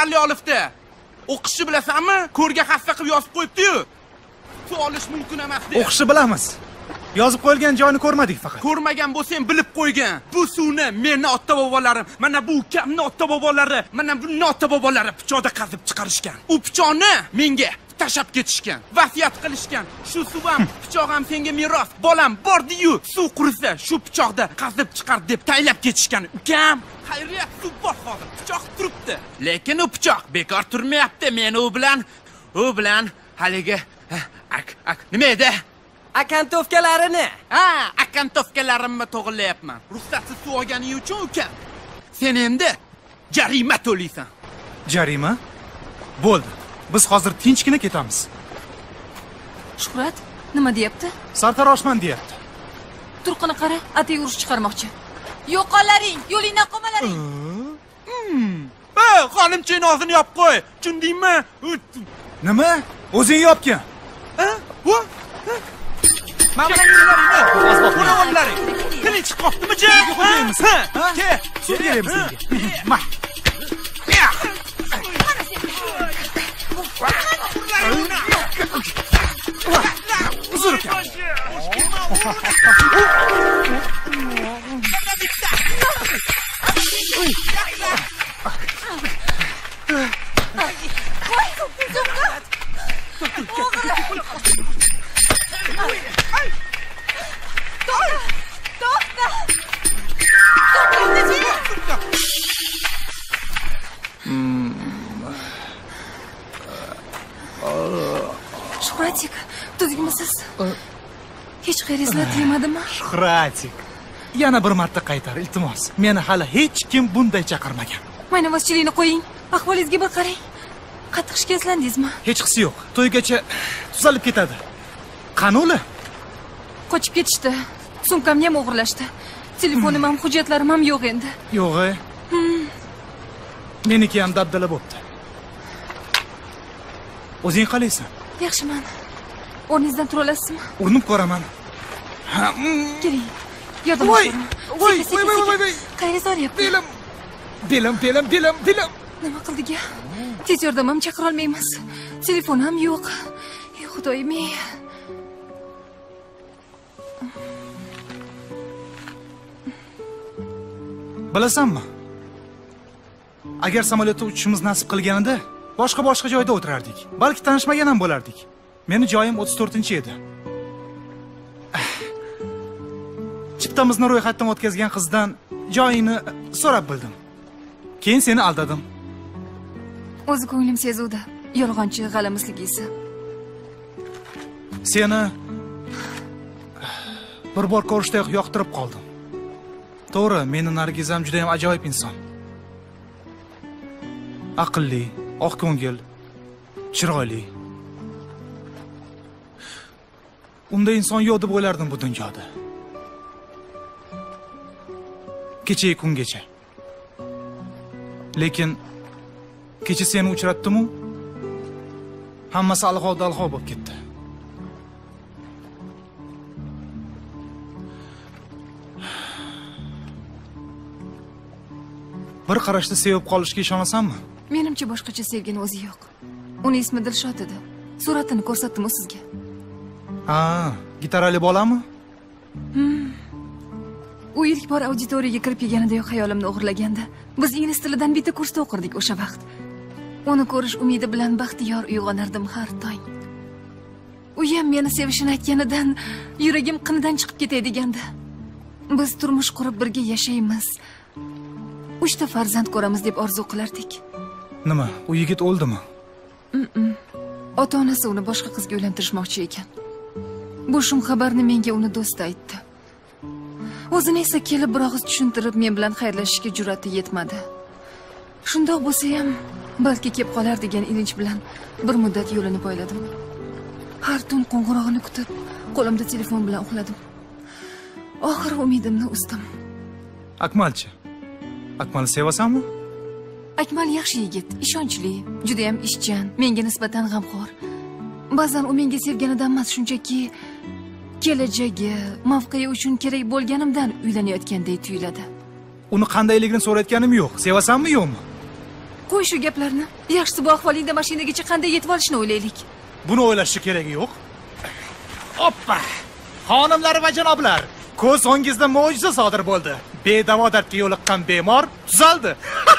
qiziqarli olibdi. O'qishni bilasanmi? Ko'rga xasta qilib yozib qo'yibdi-yu. Suv olish mumkin emas deb. O'qishni bilamiz. Yozib qo'yilgan joyini ko'rmadik faqat. Ko'rmagan bo'lsang bilib qo'ygan. Bu suvni meni ota-bobolarim, mana bu ukamning ota-bobolari, mana bunning ota-bobolari pichoqda qazib chiqarishgan. U pichoqni menga tashab ketishgan, vasiyat qilishgan. Shu suv ham, pichoq ham senga meros. Bolam bordi-yu, suv qurisa, shu pichoqda qazib chiqar deb tayinlab ketishgan. Ukam, xayriyat suv bor hozir, pichoq turibdi. Lekin u pichoq bekor turmayapti. Men u bilan haligi nima edi? Akantovkalarini. Ha, akantovkalarimni to'g'irlayapman. Ruxsatsiz suv olganing uchun ukam. Sen endi jarima to'laysan. Jarima? Bo'ldi. Biz hozir tinchgina ketamiz. Shuhrat, nima deyapti? Sartaroshman deyapti. Turqini qara, atay urush chiqarmoqchi. Yo'qolaring, yo'lingdan qolmalaring. Xonimchaning og'zini yopib qo'y. Tushundingmi? Nima? O'zing yopgin. Mana yo'llaringni, qo'rg'onlaring. Tiling chiqib qoptimi-chi? Ke, suv beramiz senga. Ma. Uzr uka. Shuhratik, tuzukmisiz? Hech qayeringizni tegmadimi? Shuhratik. Yana bir marta qaytar, iltimos. Meni hali hech kim bunday chaqirmagan. Maynavozchilikni qo'ying. Ahvolingizga bir qarang. Qattiq shikastlandingizmi? Hech qisi yo'q. To'ygacha tuzalib ketadi. Qani ular? Qochib ketishdi. Sumkamni ham o'g'irlashdi. Telefonim ham, hujjatlarim ham yo'q endi. Yo'q-e. Meniki ham dabdala bo'pti. O'zing qalaysan? Yaxshiman. O'rningizdan tura olasizmi? Urinib ko'raman. Keling. Yordam bering. Voy. Qayeringiz og'riyapti? Belim. Nima qildik-a? Tez yordam ham chaqira olmaymiz. Telefon ham yo'q. Ey Xudoyim-ey. Bilasanmi? Agar samolyotda uchishimiz nasib qilganida, boshqa joyda o'tirardik. Balki tanishmagan ham bo'lardik. Meni joyim 34-edi. Chiptamizni ro'yxatdan o'tkazgan qizdan joyini so'rab bildim. Keyin seni aldadim. O'zi ko'nglim sezuvdi. Yolg'onchi g'alamisligingizni. Seni bir bor ko'rishdayoq yoqtirib qoldim. To'g'ri, meni Nargizam juda ham ajoyib inson. Aqlli, oq ko'ngil, chiroyli. Unday inson yo'q deb o'ylardim bu dunyoda. Kecha kungacha. Lekin kecha seni uchratdim-u, hammasi alg'ov-dalg'ov bo'lib ketdi. Bir qarashda sevib qolishga ishonasanmi? Menimcha boshqacha sevgini o'zi yo'q. Uni ismi Dilshod edi. Suratini ko'rsatdim sizga. Ha, gitarali bolami? U ilk bor auditoriyaga kirib kelganidayoq xayolimni o'g'irlagandi. Biz ingliz tilidan bitta kursda o'qirdik o'sha vaqt. Uni ko'rish umidi bilan baxtiyor uyg'onardim har tong. U ham meni sevishini aytganidan yuragim qinidan chiqib ketay degandi. Biz turmush qurib birga yashaymiz. 3 ta farzand ko'ramiz deb orzu qilardik. Nima, u yigit o'ldimi? Ota-onasi uni boshqa qizga uylantirishmoqchi ekan. Bu shum xabarni menga uni do'sti aytdi. O'zini esa kelib bir og'iz tushuntirib men bilan xayrlashishga jur'ati yetmadi. Shundoq bo'lsa ham balki kelib qolar degan ilinj bilan bir muddat yo'lini poyladim. Har tun qo'ng'irog'ini kutib, qo'limda telefon bilan uxladim. Oxir umidimni uzdim. Akmalchi. Akmalni sevasanmi? Akmal yaxshi yigit, ishonchli, juda ham ishchan, menga nisbatan g'amxo'r. Ba'zan u menga sevganidan emas, shunchaki kelajagi, mavqei uchun kerak bo'lganimdan uylanayotgandek tuyuladi. Uni qandayligini so'rayotganim yo'q. Sevasanmi yo'qmi? Qo'y shu gaplarni. Yaxshisi bu ahvolingda mashinagacha qanday yetib olishni o'ylaylik. Buni o'ylashga keragi yo'q. Oppa! Xonimlar va janoblar, ko'z o'ngizda mo'jiza sodir bo'ldi. Bedavo dardga yo'liqqan bemor tuzaldi.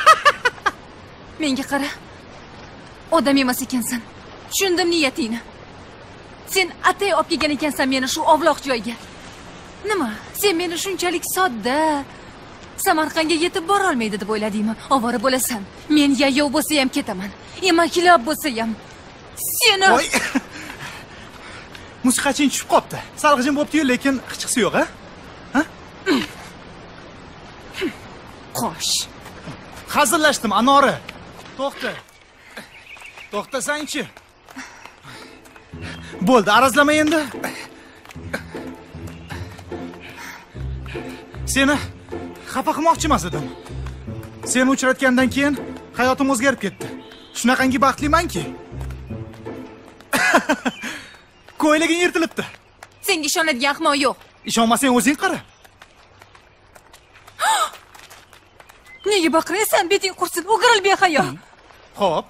Menga qara. Odam emas ekansan. Tushundim niyatingni. Sen atay olib kelgan ekansan meni shu ovloq joyga. Nima? Sen meni shunchalik sodda Samarqandga yetib bora olmaydi deb o'yladingmi? Ovora bo'lasan. Men yayov bo'lsa ham ketaman. Emaklab bo'lsa ham. Seni Voy. Musiqaching tushib qopti. Salg'ijim bo'pti-yu, lekin qichiqsi yo'q, ha? Qo'sh. Hazillashdim, Anori. To'xta. To'xtasang-chi. Bo'ldi, arazlama endi. Seni xafa qilmoqchi emas edim. Seni uchratgandan keyin hayotim o'zgarib ketdi. Shunaqangi baxtlimanki. Ko'ylaging yirtilibdi. Senga ishonadigan ahmoq yo'q. Ishonmasang o'zing qara. Nega baqiraysan? Beting qursin, o'girilib behayo. Xo'p.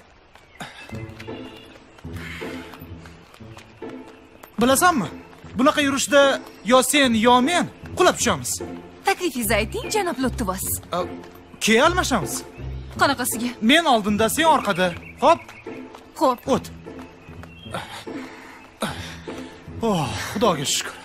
Bilasanmi? Bunaqa yurishda yo sen yo men qulab tushamiz. Taklifingizni ayting, janob Lutfivos. Keyin almashamiz. Qanaqasiga? Men oldinda, sen orqada. Xo'p? Xo'p. O't. Oh, Xudoga shukr.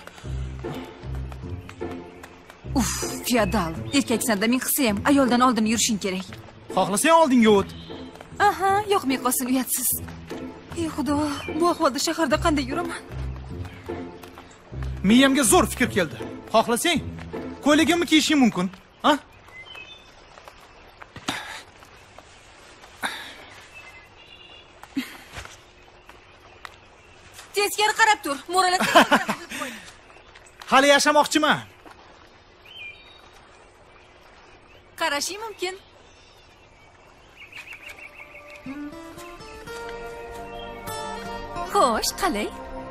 Uf, feodal. Erkaksanda men qilsa ham ayoldan oldin yurishing kerak. Xohlasang oldinga o't. Aha, yoqmay qolsin uyatsiz. Ey Xudo, bu ahvolda shaharda qanday yuraman? Miyamga zo'r fikr keldi. Xohlasang, ko'ylagimni kiyishing mumkin, ha? Teskari qarab tur, mo'ralab. Hali yashamoqchiman. Qarashing mumkin. Xo'sh, qalay?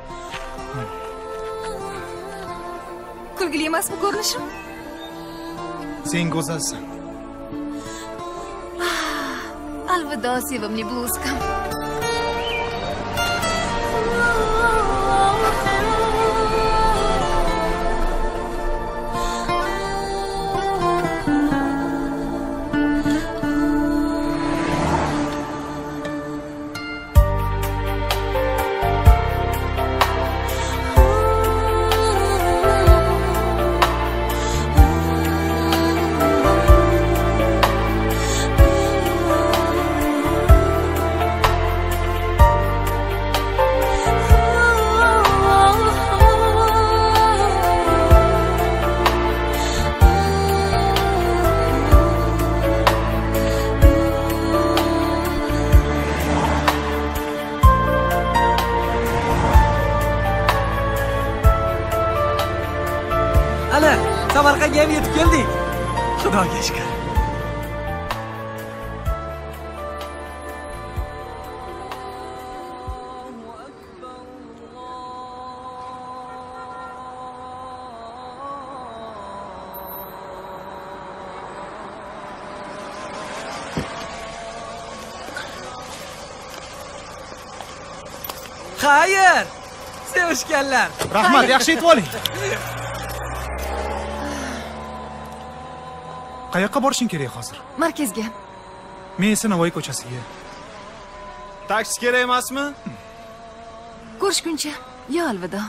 Kulgili emasmi ko'rinishim? Sen go'zalsan. Alvido sevimli bluzkam. Samarqandga ham yetib keldik. Xudoga shukr. Xayr! Sevishganlar. Rahmat, yaxshi yetib oling. Qayoqqa borishing kerak hozir? Markazga. Men esa Navoiy ko'chasiga. Taksi kerak emasmi? Ko'rishguncha. Yo alvido.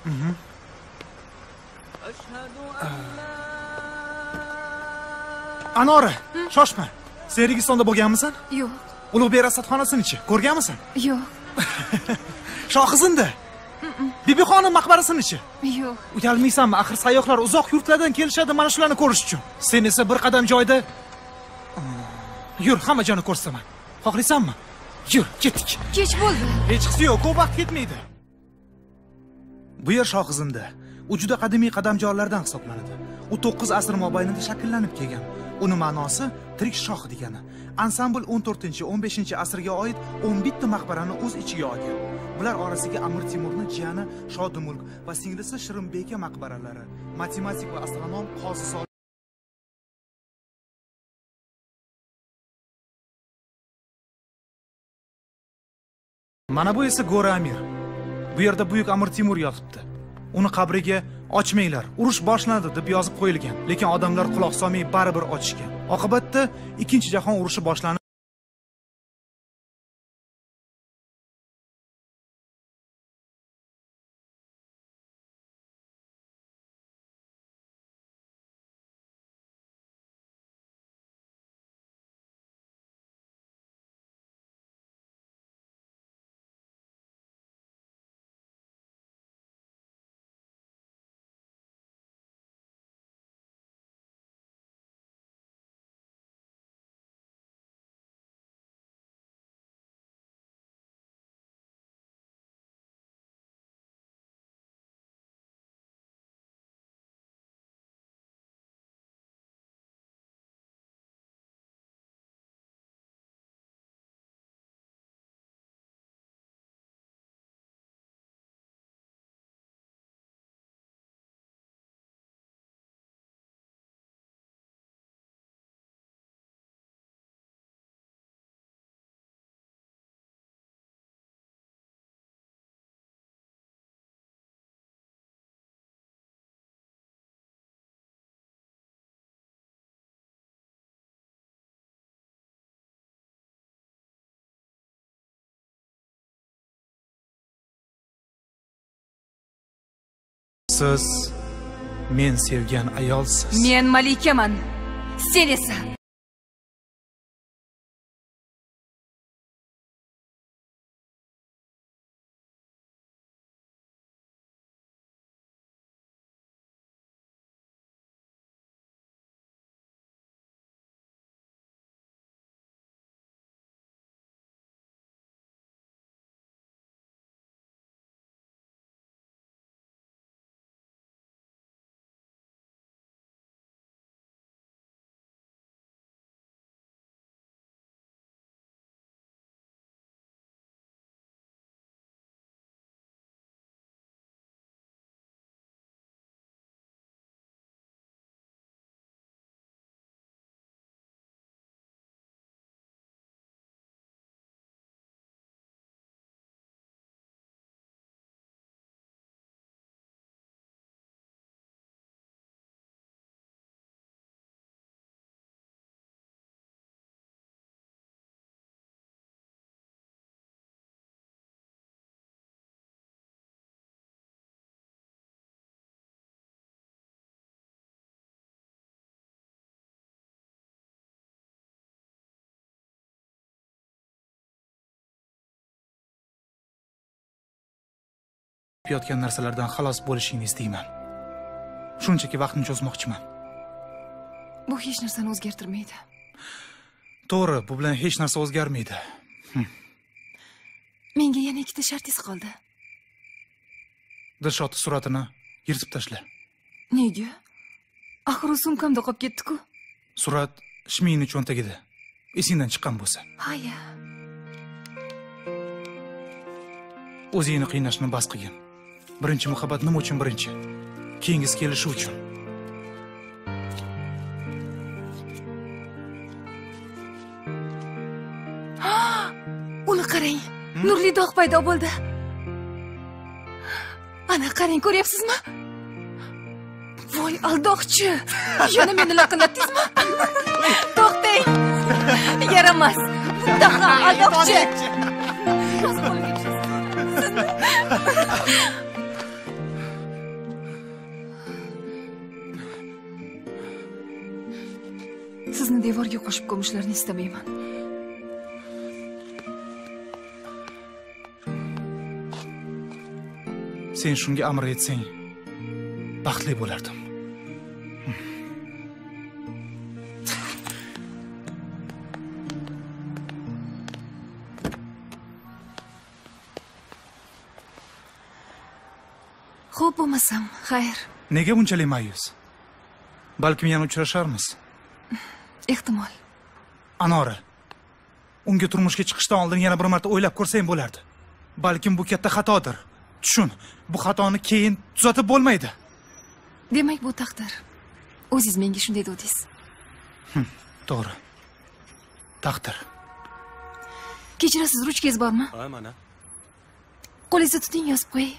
Anora, shoshma. Sen Registonda bo'lganmisan? Yo'q. Ulug'bek rasadxonasini-chi ko'rganmisan? Yo'q. Shohizinda? Bibixonim maqbarasini-chi? Yo'q. Uyalmaysanmi? Axir sayyohlar uzoq yurtlardan kelishadi mana shularni ko'rish uchun. Sen esa bir qadam joyda yur, hamma joyni ko'rsaman. Xohlaysanmi? Yur, ketdik. Kech bo'ldi. Hech qisi yo'q, ko'p vaqt ketmaydi. Bu yer Shohizinda. U juda qadimiy qadamjolardan hisoblanadi. U 9 asr mobaynida shakllanib kelgan. Uni ma'nosi tirik shoh degani. Ansambl 14-15 asrga oid 11 ta maqbarani o'z ichiga olgan. Bular orasiga Amir Temurning jiyani Shodimulk va singlisi Shirinbeka maqbaralari, matematik va astronom Qozi Mana bu esa Go'ra Amir. Bu yerda buyuk Amir Temur yotibdi. Uni qabriga ochmanglar, urush boshlandi deb yozib qo'yilgan, lekin odamlar quloq solmay baribir ochishgan. Oqibatda Ikkinchi jahon urushi boshlanib siz men sevgan ayolsiz. Men malikaman. Sen esa yotgan narsalardan xalos bo'lishingni istayman. Shunchaki vaqtni cho'zmoqchiman. bu hech narsani o'zgartirmaydi. To'g'ri, bu bilan hech narsa o'zgarmaydi. Menga yana ikkita shartingiz qoldi. Dilshod suratini yirtib tashla. Nega? Axir sumkamda qolib ketdi-ku. Surat Shmiyni cho'ntagida. Esingdan chiqqan bo'lsa. Haya. O'zingni qiynashni bas qilgin. Birinchi muhabbat nima uchun birinchi? Keyingisi kelishi uchun. Uni qarang. Nurli dog' paydo bo'ldi. Ana qarang, ko'ryapsizmi? Voy aldoqchi. Yana meni laqillatdingizmi? To'xtang. Yaramas. Mutlaqo aldoqchi. Sizni devorga qo'shib ko'mishlarni istamayman. Sen shunga amr etsang, baxtli bo'lardim. Xo'p bo'lmasam, xayr. Nega bunchalik ma'yus? Balkim yana uchrasharmiz. Ehtimol. Anora, unga turmushga chiqishdan oldin yana bir marta o'ylab ko'rsang bo'lardi. Balkim bu katta xatodir. Tushun, bu xatoni keyin tuzatib bo'lmaydi. Demak, bu taqdir. O'zingiz menga shunday dedingiz. To'g'ri. Taqdir. Kechirasiz, ruchkangiz bormi? Ha, mana. Qo'lingizni tuting, yozib qo'ying.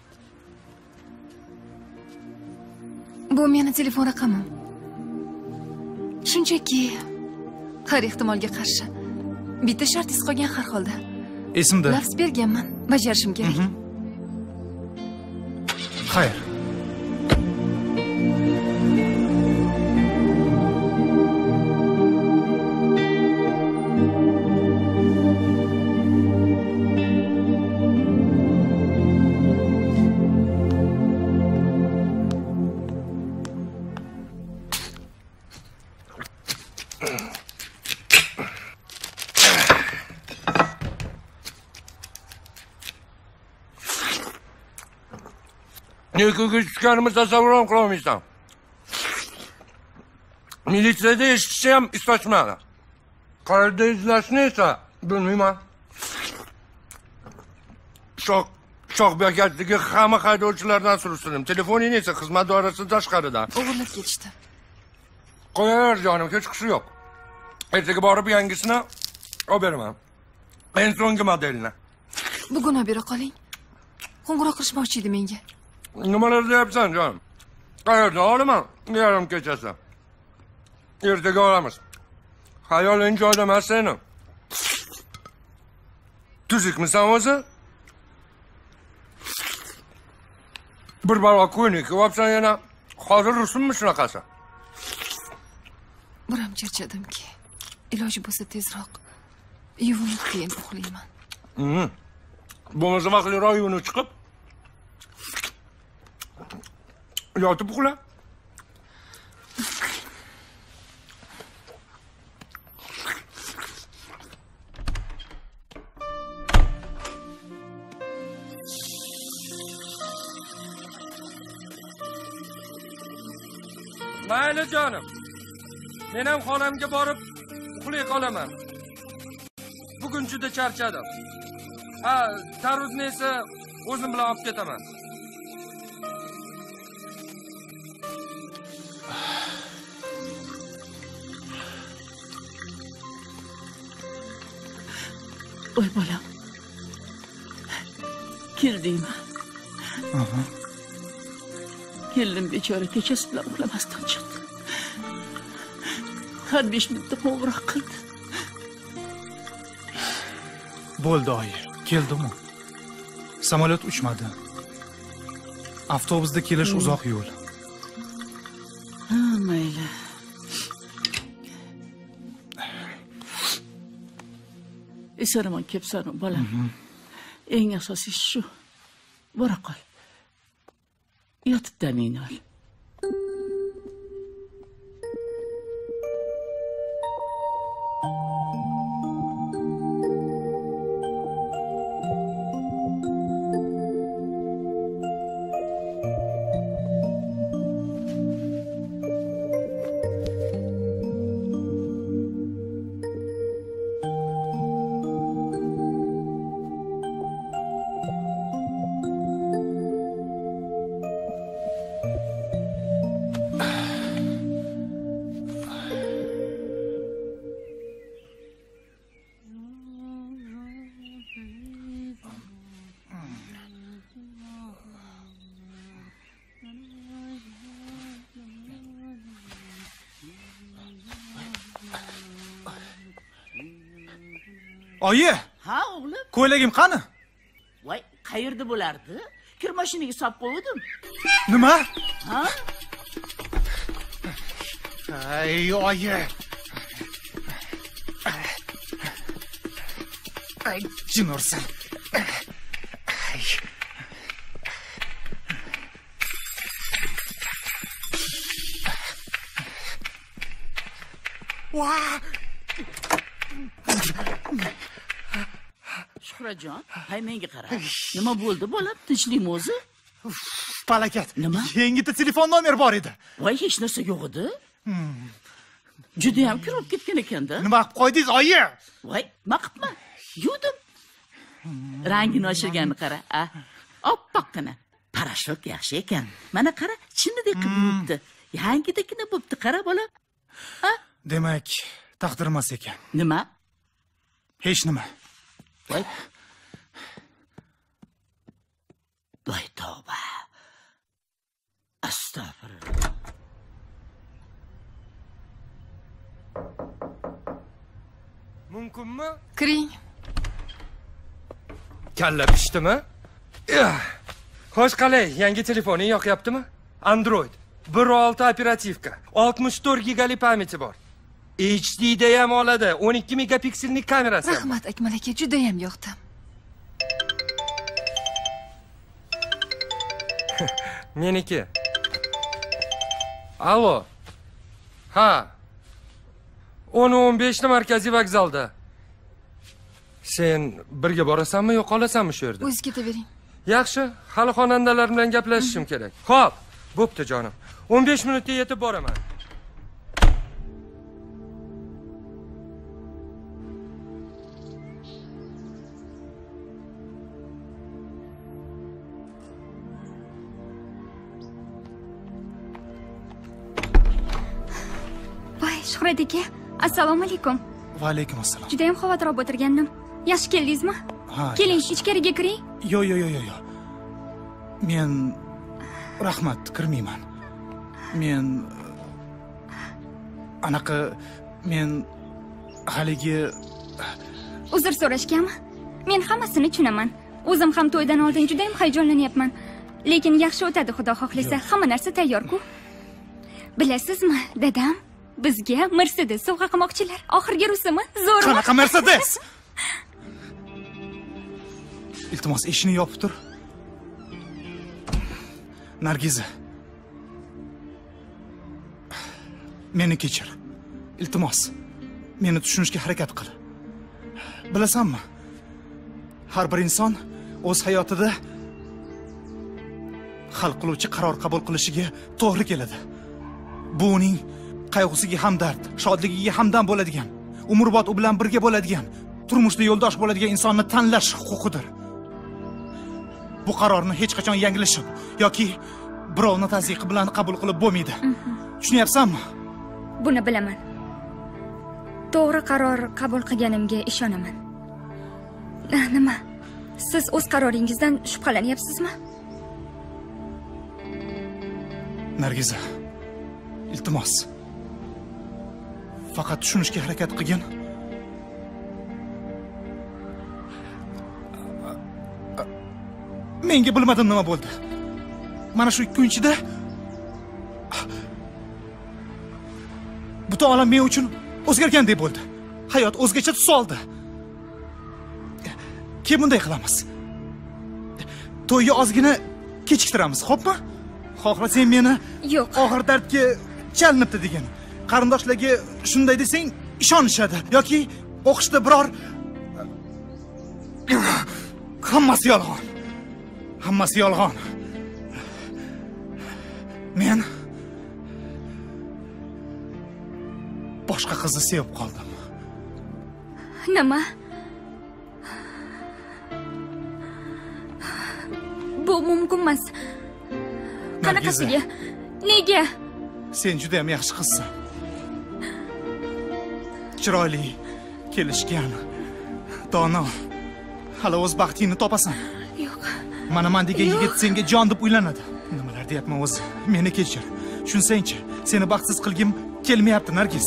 Bu meni telefon raqamim. Shunchaki har ehtimolga qarshi bitta shartingiz qolgan har holda. Esimda. Lafz berganman, bajarishim kerak. Xayr. Uyquga tushganimizni tasavvur ham qilolmaysan. Militsiyada eshitishni ham istashmadi. Qayerda izlashni esa bilmayman. Shoh bekatligi hamma haydovchilardan surishtirdim. Telefoningni esa xizmat doirasidan tashqarida. O'g'irlab ketishdi. Qo'yaver jonim, hech qisi yo'q. Ertaga borib yangisini olib beraman. Eng so'nggi modelni. Bugun olib bera qoling. Qo'ng'iroq qilishmoqchi edi menga. Nimalar deyapsan jonim? Qayerdan olaman? Yarim kechasi. Ertaga olamiz. Hayoling joyida emas seni. Tuzukmisan o'zi? Bir balo ko'ynik olibsan yana. Hozir rusummi shunaqasi? Biram charchadimki. Iloji bo'lsa tezroq yuvinib keyin uxlayman. Bo'lmasa vaqtliroq yuvinib chiqib yotib uxla. Mayli jonim. Men ham xonamga borib uxlay qolaman. Bugun juda charchadim. Taruzni esa o'zim bilan olib ketaman. Oy bolam. Keldingmi? Keldim, bechora kechasi bilan uxlamasdan chiqdi. Har 5 minutda qo'ng'iroq qildi. Bo'ldi oyi, keldim-u. Samolyot uchmadi. Avtobusda kelish uzoq yo'l. Mayli. Esaraman kepsanu bolam. Eng asosiysi shu. Bora qol. Yotib damingni ol. Oyi! Ha, o'g'lim? Ko'ylagim qani? Voy, qayerda bo'lardi? Kir mashinaga solib qo'ydim. Nima? Ha? Ay, oyi. Ay, jin ursin. Vah! Shuhrajon, hay menga qara. Nima bo'ldi bolam? Tinchlikmi o'zi? Falokat. Nima? Yangita telefon nomer bor edi. Voy, hech narsa yo'q edi. Juda ham kirib ketgan ekan-da. Nima qilib qo'ydingiz, oyi? Voy, nima qilibman? Yuvdim. Rangini oshirganini qara. Oppoqqina. Parashok yaxshi ekan. Mana qara, chinnidek qilib yuvibdi. Yangidagina bo'pti, qara bolam. Demak, taqdirmas ekan. Nima? Hech nima. Voy. voy tavba. Astagfirullah. Mumkinmi? Kiring. Kalla pishdimi? Xo'sh, qalay, yangi telefoning yoqyaptimi? Android 1.6 operativka, 64 gigalik pamyati bor. HD'da ham oladi, 12 megapiksellik kamerasi. Rahmat Akmal aka, juda ham yoqdi. Meniki. Allo. Ha. 10-15 markaziy vokzalda. Sen birga borasanmi yo qolasanmi shu yerda? O'zingiz ketavering. Yaxshi, hali xonandalar bilan gaplashishim kerak. Xo'p, bo'pti jonim. 15 minutda yetib boraman. Voy, Shuhrat aka, assalomu alaykum. Va alaykum assalom. Juda ham xavotir olib o'tirgandim. Yaxshi keldingizmi? Ha. Keling, ichkariga kiring. Yo. Men rahmat, kirmayman. Men haligi Uzr so'rashganmi? Men hammasini tushunaman. O'zim ham to'ydan oldin juda ham hayajonlanyapman. Lekin yaxshi o'tadi, xudo xohlasa. Hamma narsa tayyor-ku. Bilasizmi, dadam bizga Mercedes sovg'a qilmoqchilar. Oxirgi rusimi? Zo'rmi? Qanaqa Mercedes? Iltimos, eshikni yopib tur. Nargiza. Meni kechir. Iltimos, meni tushunishga harakat qil. Bilasanmi? Har bir inson o'z hayotida hal qiluvchi qaror qabul qilishiga to'g'ri keladi. Bu uning qayg'usiga hamdard, shodligiga hamdam bo'ladigan, umrbod u bilan birga bo'ladigan, turmushda yo'ldosh bo'ladigan insonni tanlash huquqidir. Bu qarorni hech qachon yanglishib yoki birovni tazyiqi bilan qabul qilib bo'lmaydi. Tushunyapsanmi? Buni bilaman. To'g'ri qaror qabul qilganimga ishonaman. Nima? Siz o'z qaroringizdan shubhalanyapsizmi? Nargiza, iltimos. Faqat tushunishga harakat qilgin. Menga bilmadim nima bo'ldi. Mana shu 2 kun ichida butun olam men uchun o'zgargandek bo'ldi. Hayot o'zgacha tus oldi. Keyin bunday qilamiz. To'yga ozgina kechiktiramiz, xo'pmi? Xohlasang meni yo'q, og'ir dardga chalinibdi degan qarindoshlarga shunday desang ishonishadi yoki o'qishda biror hammasi yolg'on. Hammasi yolg'on. Men boshqa qizni sevib qoldim. Nima? Bu mumkin emas. Qanaqasiga? Nega? Sen juda ham yaxshi qizsan. Chiroyli, kelishgan, dono. Hali o'z baxtingni topasan. Yo'q. Mana men degan yigit senga jon deb uylanadi. Nimalar deyapman o'zi? Meni kechir. Tushunsang-chi, seni baxtsiz qilgim kelmayapti, Nargiz.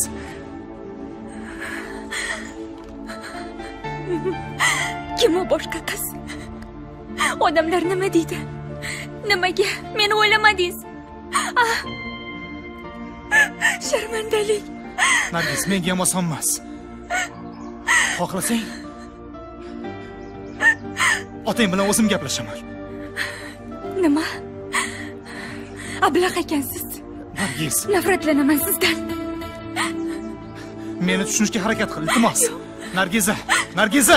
Kim u boshqa qiz? Odamlar nima deydi? Nimaga meni o'ylamadingiz? Sharmandalik. Nargiz, menga ham oson emas. Xohlasang, otang bilan o'zim gaplashaman. Nima? Ablah ekansiz. Nargiz, nafratlanaman sizdan. Meni tushunishga harakat qil, iltimos. Nargiza, Nargiza!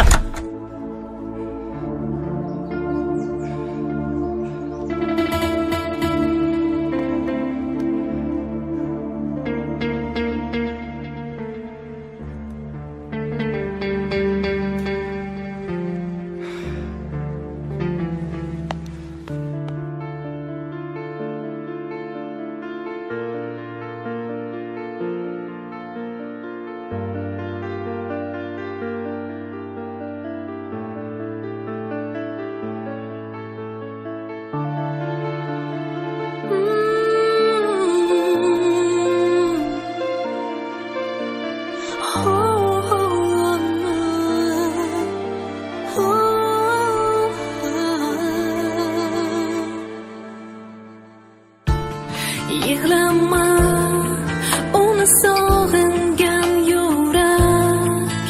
Yig'lama uni sog'ingan yurak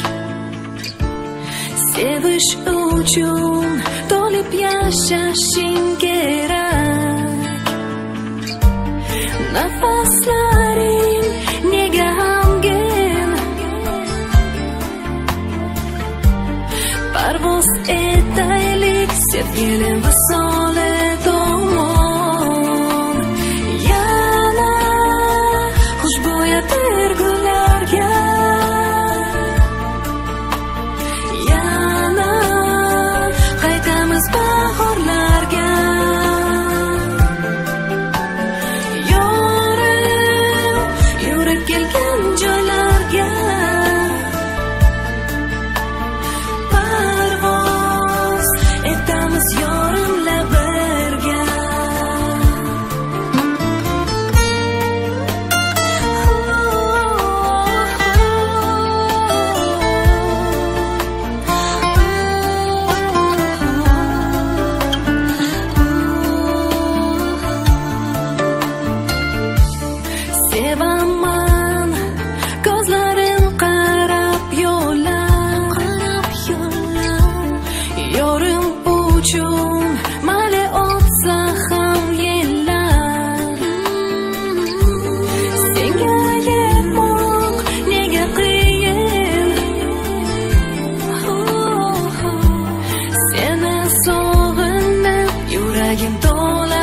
sevish uchun to'lib yashashing kerak nafaslaring nega g'amgin parvoz etaylik sevgili visoli tomon yana xushbo'yatir gullarga yana qaytamiz bahorlarga yorim yurib kelgan joylarga parvoz etamiz yorimla birga sevaman ko'zlarin qarab yo'llar yorim uchun mali o'tsa ham yillar senga yetmoq nega qiyin seni sog'inib yuragim to'la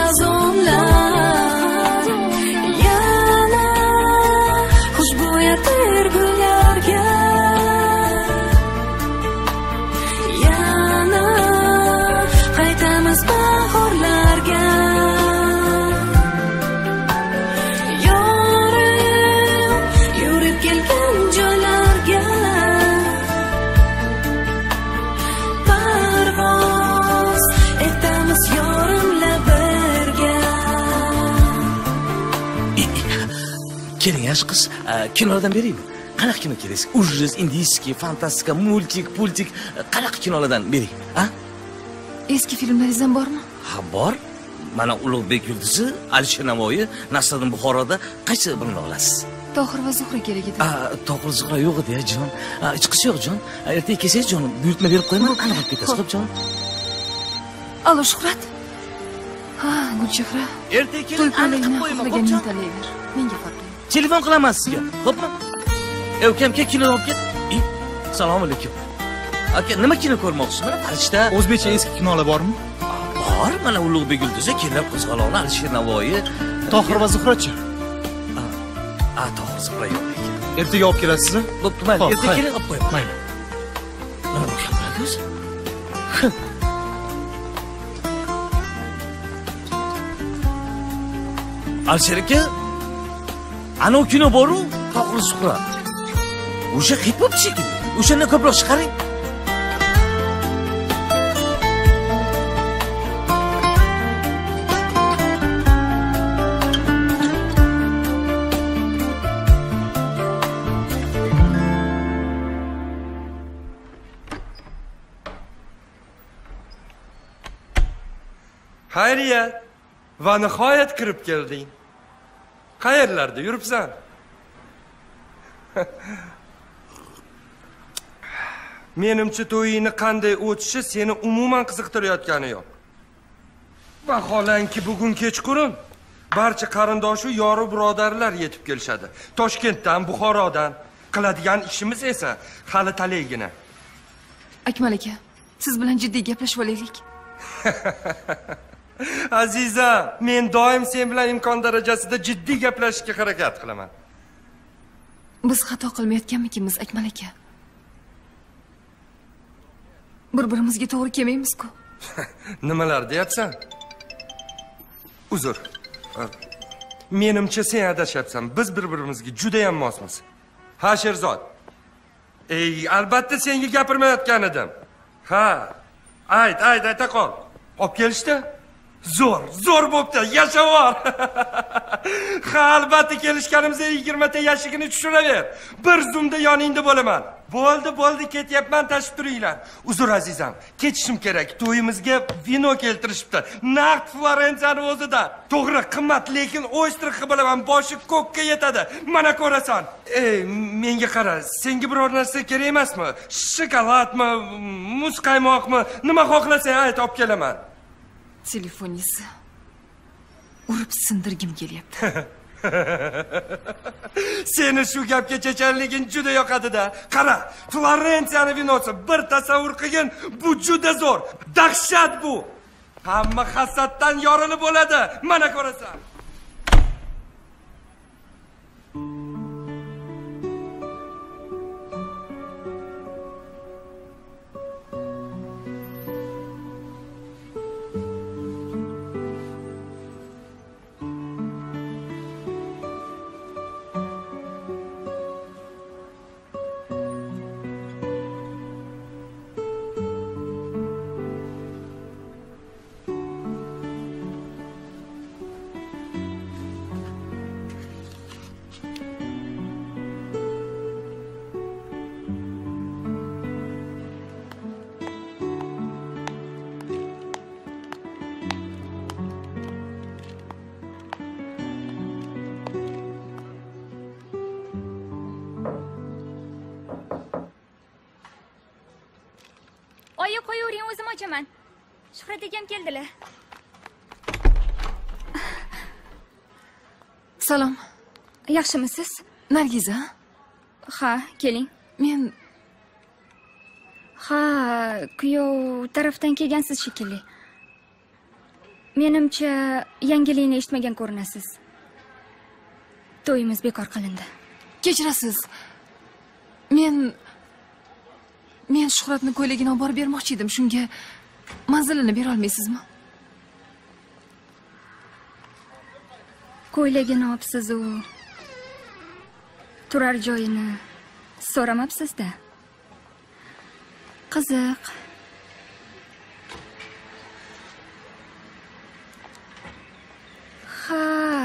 hazonlar yana xushbo'yatir gullarga yana qaytamiz bahorlarga yorim yurib kelgan joylarga parvoz etamiz yorimla birga Keling yosh qiz, kinolardan beraymi? Qanaqa kino kerak? Ujris, indiyskiy, fantastika, multik, pultik, qanaqa kinolardan bering, ha? Eski filmlaringizdan bormi? Ha, bor. Mana Ulug'bek yulduzi, Alisher Navoiy, Nasriddin Buxoroda qaysi birini olasiz? Tohir va Zuhra kerak edi. Tohir Zuhra yo'q edi, jon. Chiqish yo'q, jon. Ertaga kelsangiz, jon, buyurtma berib qo'yaman. Qanaqa qilib ketasiz, xo'p, jon? Allo, Shuhrat. Ha, Gulchehra. Ertaga kelib qilib qo'yaman, xo'p, jon. Tanlayver. Menga farqi. Telefon qilaman sizga, xo'pmi? Ukam kino olib ket. Assalomu alaykum. Aka, nima kino ko'rmoqchisiz? Mana Farishta. O'zbekcha eski kinolar bormi? Bor. Mana Ulug'bek yulduzi, Kellar qo'zg'aloni, Alisher Navoiy. Tohir va Zuhrachi? Tohir Zuhra yo'q ekan. Ertaga olib kelasizmi? Bo'pti, mayli. Ertaga keling, olib qo'yaman. Mayli. Nima bo'ladi o'zi? Alisher aka, ana u kino bor-ku, Tohir Zuhra. O'sha hit bo'libdi shekilli. O'shandan ko'proq chiqaring. Xayriyat. Va nihoyat kirib kelding. Qayerlarda yuribsan? Menimcha to'yingni qanday o'tishi seni umuman qiziqtirayotgani yo'q. Vaholanki bugun kechqurun barcha qarindosh va yoru birodarlar yetib kelishadi. Toshkentdan, Buxorodan. Qiladigan ishimiz esa hali talaygina. Akmal aka, siz bilan jiddiy gaplashib olaylik. Aziza, men doim sen bilan imkon darajasida jiddiy gaplashishga harakat qilaman. Biz xato qilmayotganmikimiz, Akmal aka? Bir-birimizga to'g'ri kelmaymiz-ku. Nimalar deyapsan? Uzr. Menimcha sen adashyapsan. Biz bir-birimizga juda ham mosmiz. Ha, Sherzod. Albatta senga gapirmayotgan edim. Ha. Ayta qol. Olib kelishdi? Zo'r bo'pti, yashavor. Ha, albatta kelishganimizda 20 ta yashigini tushiraver. Bir zumda yoningda bo'laman. Bo'ldi, ketyapman, tashib turinglar. Uzr azizam, ketishim kerak. To'yimizga vino keltirishibdi. Naqd Florensiyani o'zida. To'g'ri, qimmat, lekin oystrixi bilaman, boshi ko'kka yetadi. Mana ko'rasan. Menga qara, senga biror narsa kerak emasmi? Shokoladmi, muz qaymoqmi? Nima xohlasang ayt, olib kelaman. Telefoningizni urib sindirgim kelyapti. Seni shu gapga chechanliging juda yoqadi-da. Qara, Florensiyani vinosi bir tasavvur qilgin, bu juda zo'r. Dahshat bu. Hamma hasaddan yorilib bo'ladi. Mana ko'rasan. Oyi, qo'yavering, o'zim ochaman. Shuhrat akam keldilar. Salom. Yaxshimisiz? Nargiza? Ha, keling. Men Ha, kuyov tarafdan kelgansiz shekilli. Menimcha, yangilikni eshitmagan ko'rinasiz. To'yimiz bekor qilindi. Kechirasiz. Men Shuhratni ko'ylagini olib borib bermoqchi edim. Shunga manzilini bera olmaysizmi? Ko'ylagini olibsiz u. Turar joyini so'ramabsiz-da. Qiziq. Ha.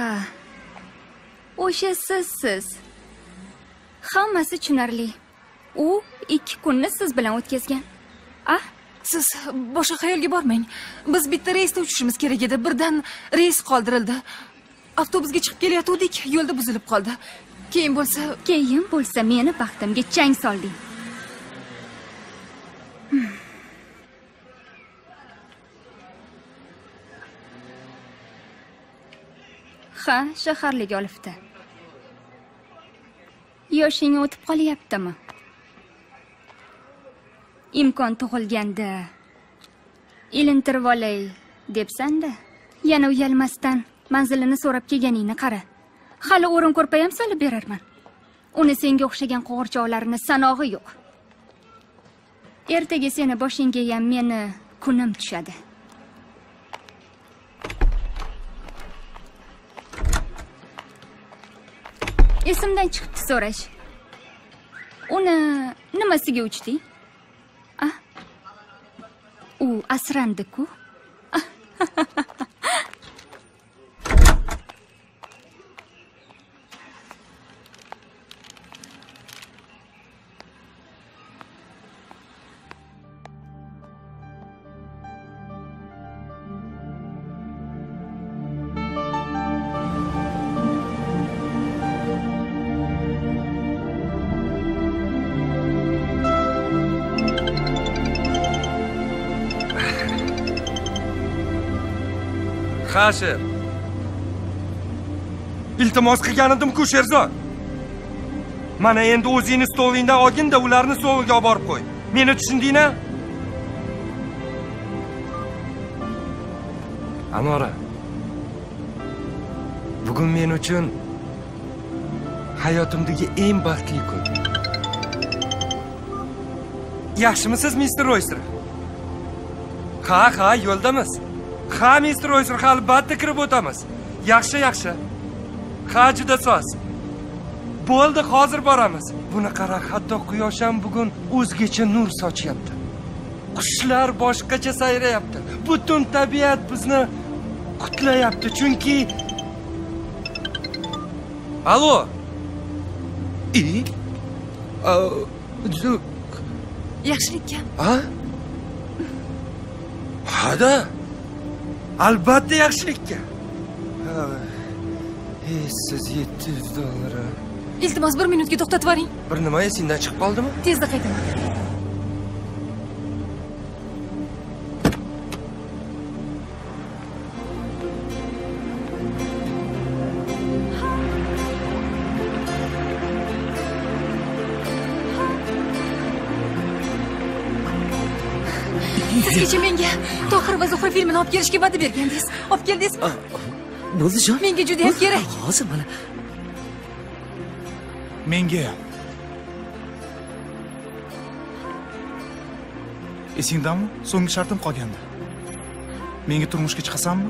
O'sha sizsiz. Hammasi tushunarli. U 2 kunni siz bilan o'tkazgan. Siz boshqa xayolga bormang. Biz bitta reysda uchishimiz kerak edi. Birdan reys qoldirildi. Avtobusga chiqib kelayotgandik, yo'lda buzilib qoldi. Keyin bo'lsa meni baxtimga chang solding. Ha, shaharlik olibdi. Yoshing o'tib qolyaptimi? Imkon tug'ilganda ilintirib olay debsan-da. Yana uyalmasdan manzilini so'rab kelganingni qara. Hali o'rin ko'rpa ham solib berarman. Uni senga o'xshagan qo'g'irchoqlarni sanog'i yo'q. Ertaga seni boshingga ham meni kunim tushadi. Esimdan chiqibdi so'rash. Uni nimasiga uchding? U asrandi-ku. Xashir. Iltimos qilganim-ku Sherzod. Mana endi o'zingni stolingdan olgin-da ularni stoliga olib borib qo'y. Meni tushundingmi? Anora. Bugun men uchun hayotimdagi eng baxtli kun. Yaxshimisiz, Mr. Royster? Ha, yo'ldamiz. Ha, Mr. Royster, albatta kirib o'tamiz. Yaxshi. Ha, juda soz. Bo'ldi, hozir boramiz. Buni qara, hatto quyosh ham bugun o'zgacha nur sochyapti. Qushlar boshqacha sayrayapti. Butun tabiat bizni qutlayapti, chunki Alo. Yaxshilikka. Ha? Hada. Albatta yaxshilikka. Siz $700. Iltimos 1 minutga to'xtatib yuboring. Bir nima esingdan chiqib qoldimi? Tezda qaytaman. Siz kecha menga Tohir va Zuhra filmini olib kelishga va'da bergandingiz. Olib keldingizmi? Bo'ldi jon. Menga juda ham kerak. Hozir mana. Menga esingdami? So'nggi shartim qolgandi. Menga turmushga chiqasanmi?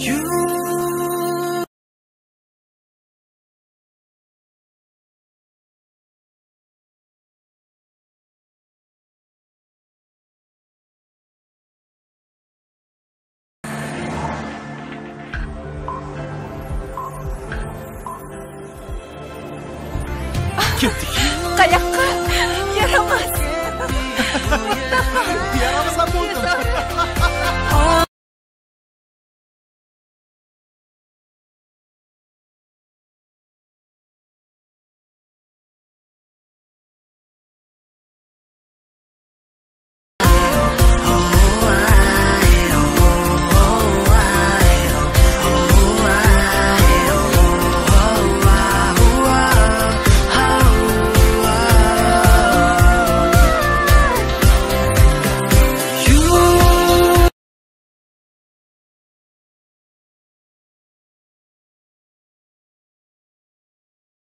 Ketdik. Qayoqqa? Yaramas. Yaramas ham bo'ldi.